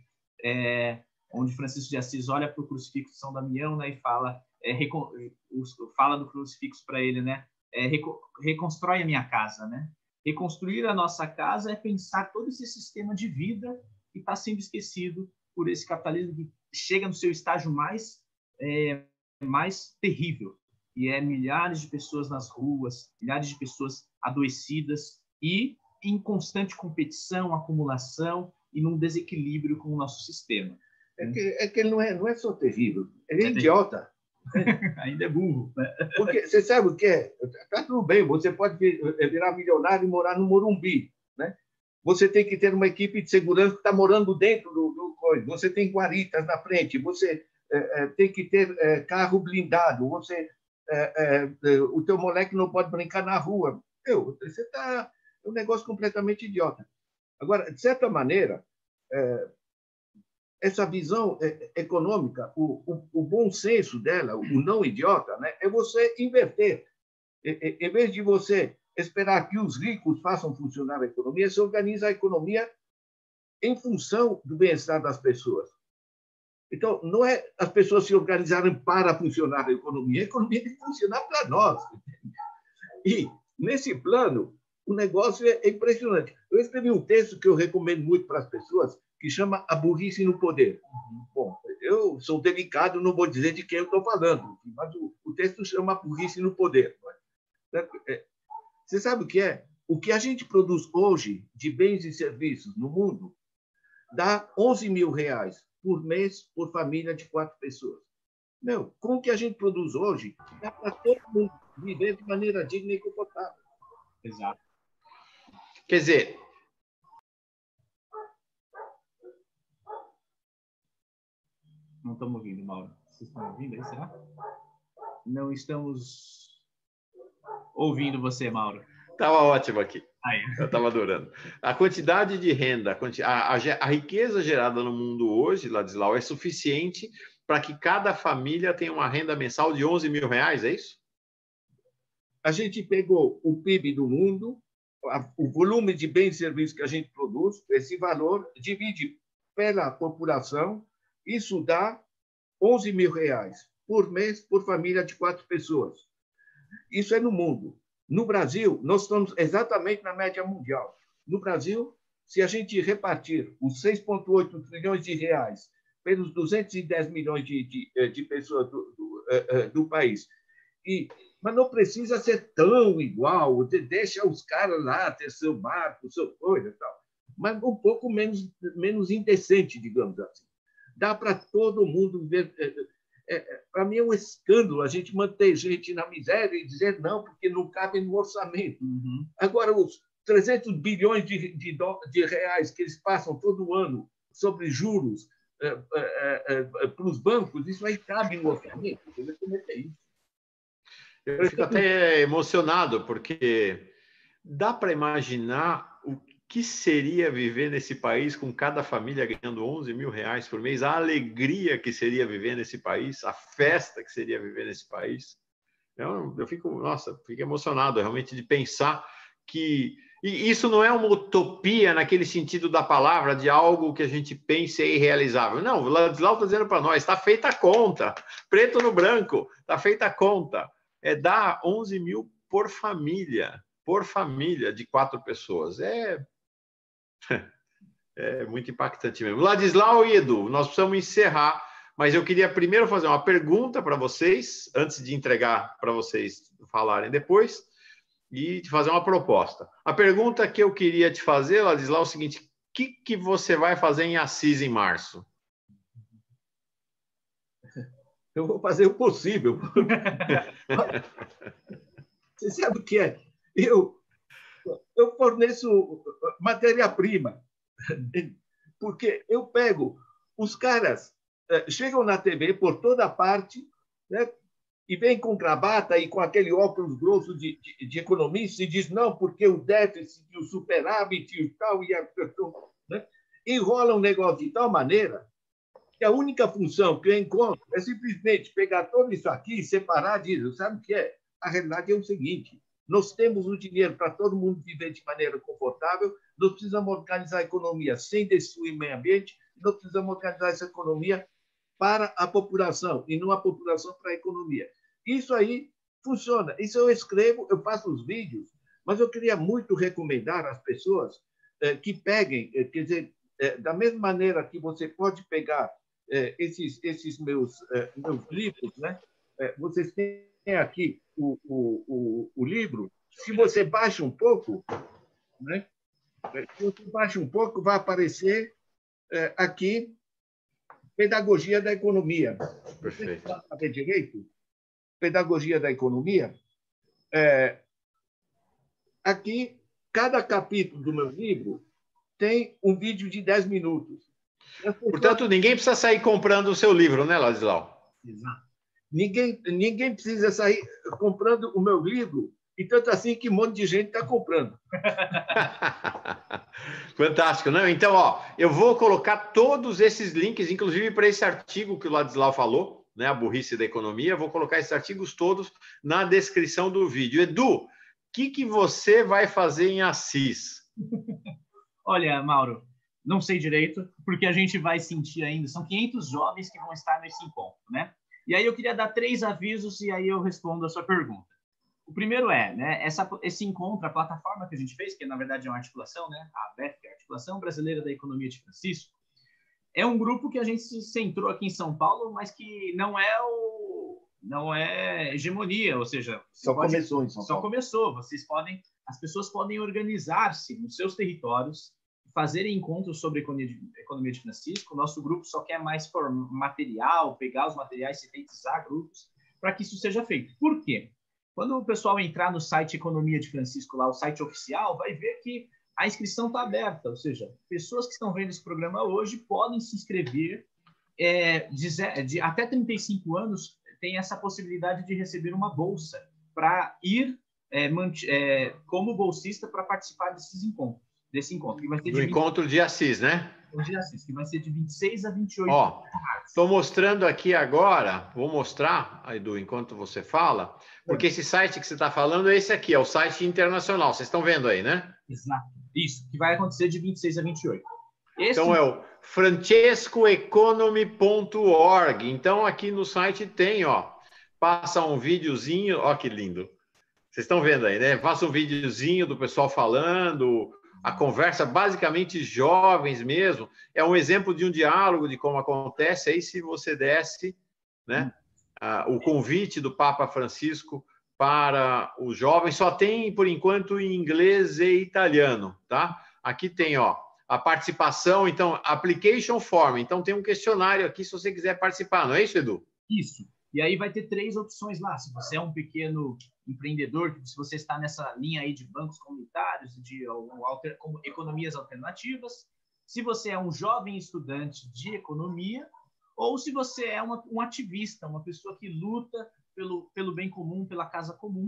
é, onde Francisco de Assis olha para o crucifixo de São Damião, né, e fala, é, fala do crucifixo para ele, né? É, reconstrói a minha casa, né? Reconstruir a nossa casa é pensar todo esse sistema de vida que está sendo esquecido por esse capitalismo que chega no seu estágio mais É, mais terrível, e é milhares de pessoas nas ruas, milhares de pessoas adoecidas e em constante competição, acumulação e num desequilíbrio com o nosso sistema. É que, é que ele não é, não é só terrível, ele é, é idiota. Ainda é burro. Né? Porque você sabe o que é? Está tudo bem, você pode virar milionário e morar no Morumbi, né? Você tem que ter uma equipe de segurança que está morando dentro do, do coisa. Você tem guaritas na frente, você É, é, tem que ter é, carro blindado, você, é, é, o teu moleque não pode brincar na rua. Meu, você está é um negócio completamente idiota. Agora, de certa maneira, é, essa visão econômica, o, o, o bom senso dela, o não idiota, né, é você inverter. E, em vez de você esperar que os ricos façam funcionar a economia, você organiza a economia em função do bem-estar das pessoas. Então, não é as pessoas se organizarem para funcionar a economia, a economia tem que funcionar para nós. E, nesse plano, o negócio é impressionante. Eu escrevi um texto que eu recomendo muito para as pessoas, que chama A Burrice no Poder. Bom, eu sou delicado, não vou dizer de quem eu estou falando, mas o, o texto chama A Burrice no Poder. Você sabe o que é? O que a gente produz hoje de bens e serviços no mundo dá onze mil reais por mês por família de quatro pessoas. Meu, com o que a gente produz hoje, dá para todo mundo viver de maneira digna e confortável. Exato. Quer dizer, não estamos ouvindo, Mauro. Vocês estão ouvindo aí, será? Não estamos ouvindo você, Mauro. estava ótimo aqui. Aí. Eu estava adorando. A quantidade de renda, a, quanti... a, a, a riqueza gerada no mundo hoje, Ladislau, é suficiente para que cada família tenha uma renda mensal de onze mil reais, é isso? A gente pegou o P I B do mundo, a, o volume de bens e serviços que a gente produz, esse valor, divide pela população, isso dá onze mil reais por mês por família de quatro pessoas. Isso é no mundo. No Brasil, nós estamos exatamente na média mundial. No Brasil, se a gente repartir os seis vírgula oito trilhões de reais pelos duzentos e dez milhões de, de, de pessoas do, do, do país, e, mas não precisa ser tão igual, deixa os caras lá ter seu barco, sua coisa e tal, mas um pouco menos, menos indecente, digamos assim. Dá para todo mundo ver. É, é, para mim é um escândalo a gente manter gente na miséria e dizer não, porque não cabe no orçamento. Uhum. Agora, os trezentos bilhões de, de, de reais que eles passam todo ano sobre juros é, é, é, é, para os bancos, isso aí cabe no orçamento. Eu fico até emocionado, porque dá para imaginar o que seria viver nesse país com cada família ganhando onze mil reais por mês, a alegria que seria viver nesse país, a festa que seria viver nesse país. Eu, eu fico, nossa, fico emocionado realmente de pensar que e isso não é uma utopia naquele sentido da palavra, de algo que a gente pense é irrealizável. Não, o Ladislau está dizendo para nós, está feita a conta, preto no branco, está feita a conta. É dar onze mil por família, por família de quatro pessoas. É É muito impactante mesmo. Ladislau e Edu, nós precisamos encerrar, mas eu queria primeiro fazer uma pergunta para vocês, antes de entregar para vocês falarem depois, e te fazer uma proposta. A pergunta que eu queria te fazer, Ladislau, é o seguinte: o que, que você vai fazer em Assis em março? Eu vou fazer o possível. Você sabe o que é? Eu, eu forneço matéria-prima. Porque eu pego, os caras eh, chegam na T V por toda parte, né, e vêm com gravata e com aquele óculos grosso de, de, de economista e diz não, porque o déficit, o superávit e tal, e a, né, enrola um negócio de tal maneira que a única função que eu encontro é simplesmente pegar tudo isso aqui e separar disso. Sabe o que é? A realidade é o seguinte: nós temos o dinheiro para todo mundo viver de maneira confortável, nós precisamos organizar a economia sem destruir o meio ambiente, nós precisamos organizar essa economia para a população e não a população para a economia. Isso aí funciona. Isso eu escrevo, eu faço os vídeos, mas eu queria muito recomendar às pessoas eh, que peguem, eh, quer dizer, eh, da mesma maneira que você pode pegar eh, esses, esses meus, eh, meus livros, né? Eh, vocês têm aqui o, o, o, o livro. Se você baixa um pouco, né? Se você baixa um pouco, vai aparecer eh, aqui Pedagogia da Economia. Perfeito. Você sabe direito? Pedagogia da Economia. É, aqui, cada capítulo do meu livro tem um vídeo de dez minutos. Pessoas... Portanto, ninguém precisa sair comprando o seu livro, né, Ladislau? Exato. Ninguém, ninguém precisa sair comprando o meu livro, e tanto assim que um monte de gente está comprando. Fantástico, não? Então, ó, eu vou colocar todos esses links, inclusive para esse artigo que o Ladislau falou, né, a burrice da economia. Vou colocar esses artigos todos na descrição do vídeo. Edu, o que, que você vai fazer em Assis? Olha, Mauro, não sei direito, porque a gente vai sentir ainda. São quinhentos jovens que vão estar nesse encontro, né? E aí eu queria dar três avisos e aí eu respondo a sua pergunta. O primeiro é, né, essa, esse encontro, a plataforma que a gente fez, que na verdade é uma articulação, né, a A B E F, que é a Articulação Brasileira da Economia de Francisco, é um grupo que a gente se centrou aqui em São Paulo, mas que não é o não é hegemonia, ou seja, só pode, começou em São só Paulo. começou. Vocês podem, as pessoas podem organizar-se nos seus territórios, fazerem encontros sobre economia de, economia de Francisco. O nosso grupo só quer mais for, material, pegar os materiais, sintetizar grupos, para que isso seja feito. Por quê? Quando o pessoal entrar no site Economia de Francisco, lá o site oficial, vai ver que a inscrição está aberta, ou seja, pessoas que estão vendo esse programa hoje podem se inscrever, é, de, de, até trinta e cinco anos tem essa possibilidade de receber uma bolsa para ir é, é, como bolsista para participar desses encontros, desse encontro. Que vai ser Do de encontro de Assis, né? de Assis, que vai ser de vinte e seis a vinte e oito. Ó, estou mostrando aqui agora, vou mostrar, Edu, enquanto você fala, porque esse site que você está falando é esse aqui, é o site internacional. Vocês estão vendo aí, né? Exato. Isso, que vai acontecer de vinte e seis a vinte e oito. Esse... Então é o francesco economy ponto org. Então aqui no site tem, ó, passa um videozinho, ó que lindo. Vocês estão vendo aí, né? Passa um videozinho do pessoal falando, a conversa basicamente jovens mesmo. É um exemplo de um diálogo de como acontece. Aí se você desse, né, ah, o convite do Papa Francisco para os jovens, só tem por enquanto em inglês e italiano, tá? Aqui tem, ó, a participação, então, application form. Então, tem um questionário aqui se você quiser participar, não é isso, Edu? Isso. E aí vai ter três opções lá. Se você é um pequeno empreendedor, se você está nessa linha aí de bancos comunitários, de alter, economias alternativas, se você é um jovem estudante de economia, ou se você é uma, um ativista, uma pessoa que luta pelo, pelo bem comum, pela casa comum,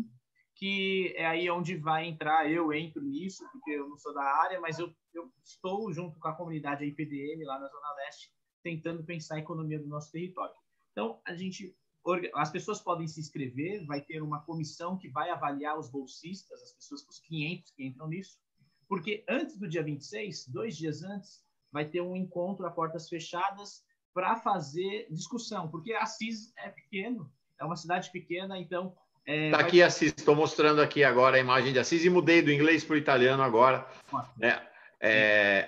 que é aí onde vai entrar, eu entro nisso, porque eu não sou da área, mas eu, eu estou junto com a comunidade I P D M lá na Zona Leste, tentando pensar a economia do nosso território. Então, a gente, as pessoas podem se inscrever, vai ter uma comissão que vai avaliar os bolsistas, as pessoas, os quinhentos que entram nisso, porque antes do dia vinte e seis, dois dias antes, vai ter um encontro a portas fechadas para fazer discussão, porque Assis é pequeno, é uma cidade pequena, então... Está é, aqui vai... Assis, estou mostrando aqui agora a imagem de Assis e mudei do inglês para o italiano agora. É, é,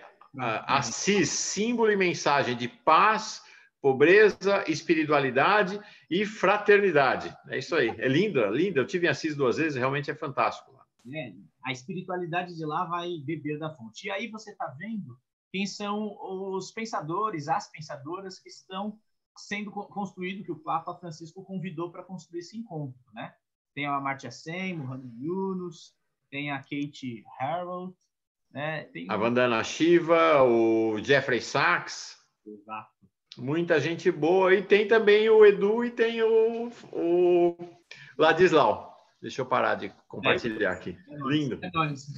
Assis, símbolo e mensagem de paz, pobreza, espiritualidade e fraternidade. É isso aí, é linda, linda. Eu tive em Assis duas vezes, realmente é fantástico. É, a espiritualidade de lá vai beber da fonte. E aí você está vendo quem são os pensadores, as pensadoras que estão sendo construído, que o Papa Francisco convidou para construir esse encontro, né? Tem a Amartya Sen, Muhammad Yunus, tem a Kate Harold, né? Tem a Vandana Shiva, o Jeffrey Sachs. Exato. Muita gente boa. E tem também o Edu e tem o, o Ladislau. Deixa eu parar de compartilhar aqui. É Lindo. É nóis.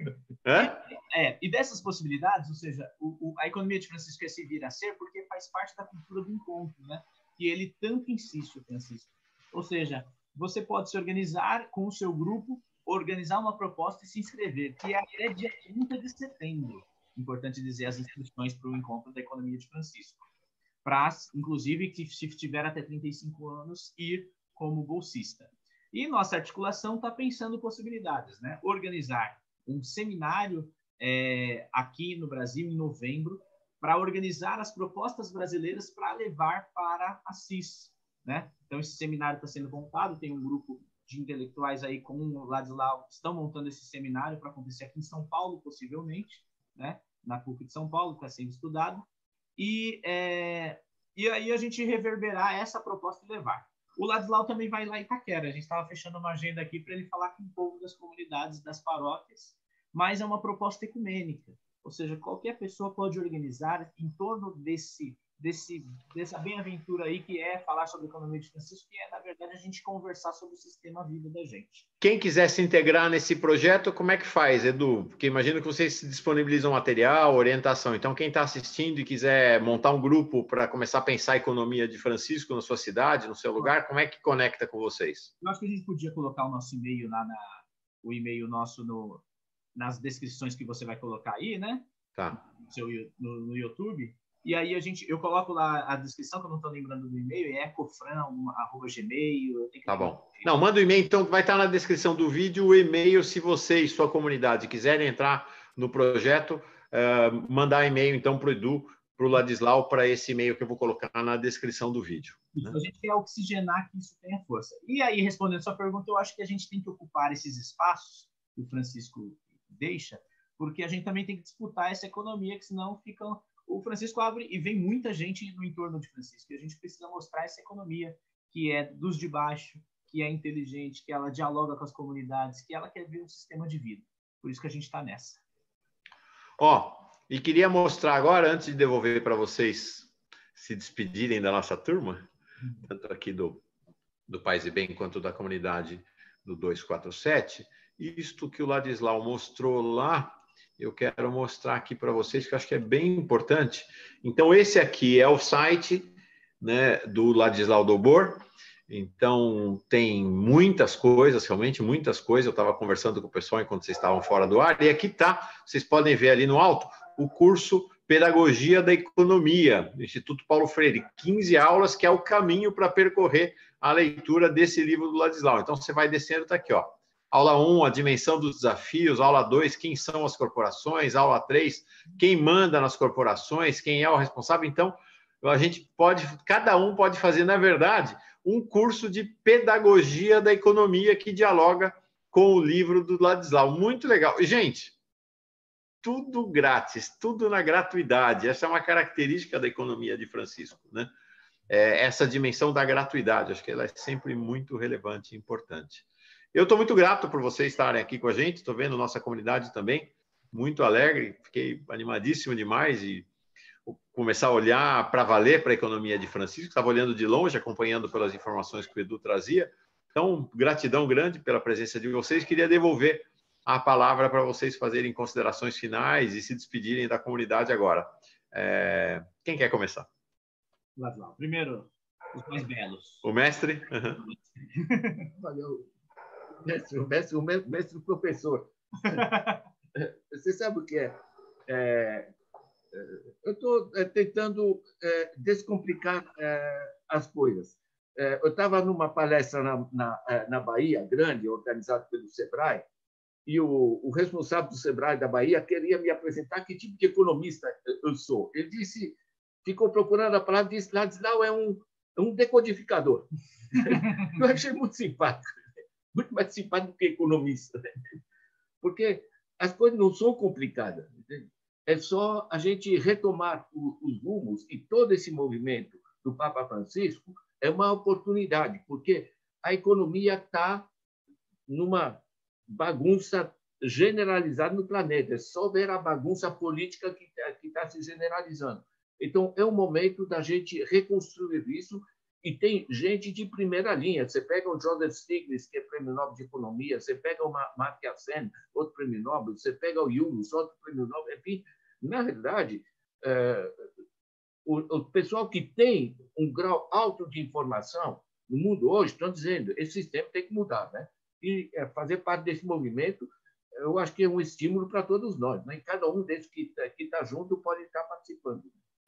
É? É, e dessas possibilidades, ou seja, o, o, a economia de Francisco é se vir a ser porque faz parte da cultura do encontro, né? E ele tanto insiste, o Francisco. Ou seja, você pode se organizar com o seu grupo, organizar uma proposta e se inscrever, que é dia trinta de setembro. Importante dizer as inscrições para o encontro da economia de Francisco. Para, inclusive, que se tiver até trinta e cinco anos, ir como bolsista. E nossa articulação está pensando possibilidades, né? Organizar um seminário é, aqui no Brasil, em novembro, para organizar as propostas brasileiras para levar para Assis, né? Então, esse seminário está sendo montado, tem um grupo de intelectuais aí, como o Ladislau, que estão montando esse seminário para acontecer aqui em São Paulo, possivelmente, né? Na P U C de São Paulo, está sendo estudado. E, é, e aí a gente reverberar essa proposta e levar. O Ladislau também vai lá em Itaquera. A gente estava fechando uma agenda aqui para ele falar com o povo das comunidades, das paróquias, mas é uma proposta ecumênica. Ou seja, qualquer pessoa pode organizar em torno desse, desse, dessa bem-aventura aí, que é falar sobre a economia de Francisco, que é, na verdade, a gente conversar sobre o sistema vida da gente. Quem quiser se integrar nesse projeto, como é que faz, Edu? Porque imagino que vocês disponibilizam material, orientação. Então, quem está assistindo e quiser montar um grupo para começar a pensar a economia de Francisco na sua cidade, no seu lugar, como é que conecta com vocês? Eu acho que a gente podia colocar o nosso e-mail lá, na, o e-mail nosso no, nas descrições que você vai colocar aí, né? Tá. No, seu, no, no YouTube. E aí a gente, eu coloco lá a descrição, que eu não estou lembrando do e-mail, é ecofran arroba gmail. Tá bom. Não, manda o e-mail, então vai estar na descrição do vídeo o e-mail, se você e sua comunidade quiserem entrar no projeto, uh, mandar e-mail então para o Edu, para o Ladislau para esse e-mail que eu vou colocar na descrição do vídeo. Né? A gente quer oxigenar que isso tenha força. E aí, respondendo a sua pergunta, eu acho que a gente tem que ocupar esses espaços que o Francisco deixa, porque a gente também tem que disputar essa economia, que senão fica... O Francisco abre e vem muita gente no entorno de Francisco, e a gente precisa mostrar essa economia que é dos de baixo, que é inteligente, que ela dialoga com as comunidades, que ela quer ver um sistema de vida. Por isso que a gente está nessa. Ó, e queria mostrar agora, antes de devolver para vocês se despedirem da nossa turma, tanto aqui do, do Paz e Bem quanto da comunidade do duzentos e quarenta e sete, isto que o Ladislau mostrou lá, eu quero mostrar aqui para vocês, que eu acho que é bem importante. Então, esse aqui é o site, né, do Ladislau Dobor. Então, tem muitas coisas, realmente muitas coisas. Eu estava conversando com o pessoal enquanto vocês estavam fora do ar, e aqui está, vocês podem ver ali no alto, o curso Pedagogia da Economia, do Instituto Paulo Freire, quinze aulas, que é o caminho para percorrer a leitura desse livro do Ladislau. Então, você vai descendo, está aqui, ó. Aula um, a dimensão dos desafios. Aula dois, quem são as corporações. Aula três, quem manda nas corporações, quem é o responsável. Então, a gente pode, cada um pode fazer, na verdade, um curso de pedagogia da economia que dialoga com o livro do Ladislau. Muito legal. Gente, tudo grátis, tudo na gratuidade. Essa é uma característica da economia de Francisco, né? É, essa dimensão da gratuidade, acho que ela é sempre muito relevante e importante. Eu estou muito grato por vocês estarem aqui com a gente, estou vendo nossa comunidade também, muito alegre, fiquei animadíssimo demais e começar a olhar para valer para a economia de Francisco, estava olhando de longe, acompanhando pelas informações que o Edu trazia. Então, gratidão grande pela presença de vocês. Queria devolver a palavra para vocês fazerem considerações finais e se despedirem da comunidade agora. É... Quem quer começar? Ladislau. Primeiro, os mais belos. O mestre? Uhum. Valeu. Mestre, o mestre, o mestre, o professor. Você sabe o que é? é eu estou tentando é, descomplicar é, as coisas. É, eu estava numa palestra na, na, na Bahia, grande, organizada pelo Sebrae, e o, o responsável do Sebrae da Bahia queria me apresentar que tipo de economista eu sou. Ele disse, ficou procurando a palavra, disse, Ladislau é um, é um decodificador. Eu achei muito simpático. Muito mais simpático do que economista, né? Porque as coisas não são complicadas. Entende? É só a gente retomar os rumos, e todo esse movimento do Papa Francisco é uma oportunidade, porque a economia está numa bagunça generalizada no planeta. É só ver a bagunça política que está se generalizando. Então, é o momento da gente reconstruir isso. E tem gente de primeira linha. Você pega o Joseph Stiglitz, que é prêmio Nobel de Economia, você pega o Amartya Sen, outro prêmio Nobel, você pega o Yunus, outro prêmio Nobel. Enfim, na realidade, é, o, o pessoal que tem um grau alto de informação no mundo hoje estão dizendo que esse sistema tem que mudar, né? E é, fazer parte desse movimento, eu acho que é um estímulo para todos nós, né? E cada um desses que está junto pode estar participando.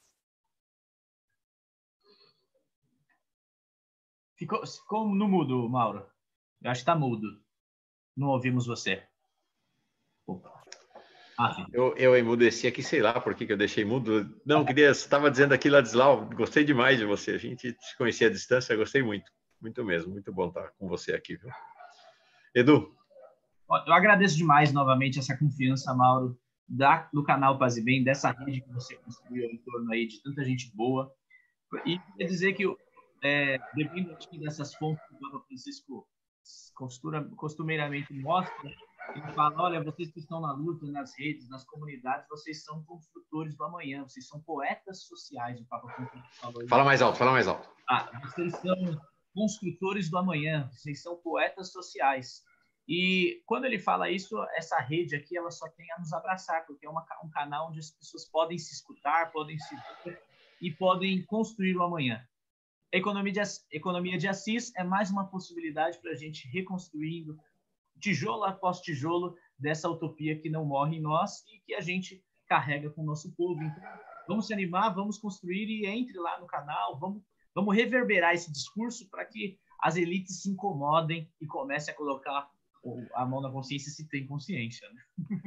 Ficou, ficou no mudo, Mauro. Eu acho que está mudo. Não ouvimos você. Opa. Ah, eu, eu emudeci aqui, sei lá por que, que eu deixei mudo. Não, queria, você estava dizendo aqui, Ladislau, gostei demais de você. A gente se conhecia à distância, gostei muito. Muito mesmo, muito bom estar com você aqui, viu? Edu? Eu agradeço demais, novamente, essa confiança, Mauro, da, do canal Paz e Bem, dessa rede que você construiu em torno aí de tanta gente boa. E quer dizer que É, devido aqui dessas fontes que o Papa Francisco costura, costumeiramente mostra, ele fala, olha, vocês que estão na luta, nas redes, nas comunidades, vocês são construtores do amanhã, vocês são poetas sociais, o Papa Francisco falou. Fala mais alto, fala mais alto. Ah, vocês são construtores do amanhã, vocês são poetas sociais. E quando ele fala isso, essa rede aqui, ela só tem a nos abraçar, porque é uma, um canal onde as pessoas podem se escutar, podem se ver e podem construir o amanhã. Economia de, economia de Assis é mais uma possibilidade para a gente reconstruindo tijolo após tijolo dessa utopia que não morre em nós e que a gente carrega com o nosso povo. Então, vamos se animar, vamos construir e entre lá no canal, vamos, vamos reverberar esse discurso para que as elites se incomodem e comecem a colocar a mão na consciência se tem consciência. Né?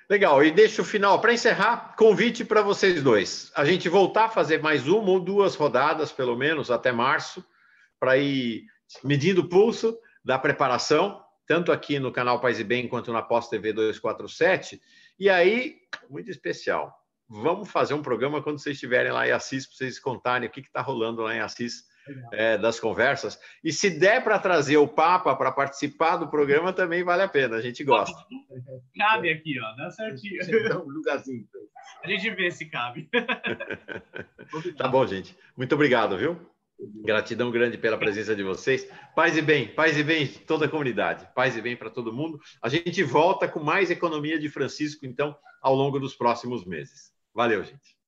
Legal, e deixa o final, para encerrar, convite para vocês dois. A gente voltar a fazer mais uma ou duas rodadas, pelo menos, até março, para ir medindo o pulso da preparação, tanto aqui no canal Paz e Bem, quanto na Pós T V duzentos e quarenta e sete. E aí, muito especial, vamos fazer um programa quando vocês estiverem lá em Assis, para vocês contarem o que está rolando lá em Assis, é, das conversas. E se der para trazer o Papa para participar do programa, também vale a pena, a gente gosta. Cabe aqui, ó, dá certinho. Dá um lugarzinho. A gente vê se cabe. Tá bom, gente. Muito obrigado, viu? Gratidão grande pela presença de vocês. Paz e bem, paz e bem toda a comunidade. Paz e bem para todo mundo. A gente volta com mais Economia de Francisco, então, ao longo dos próximos meses. Valeu, gente.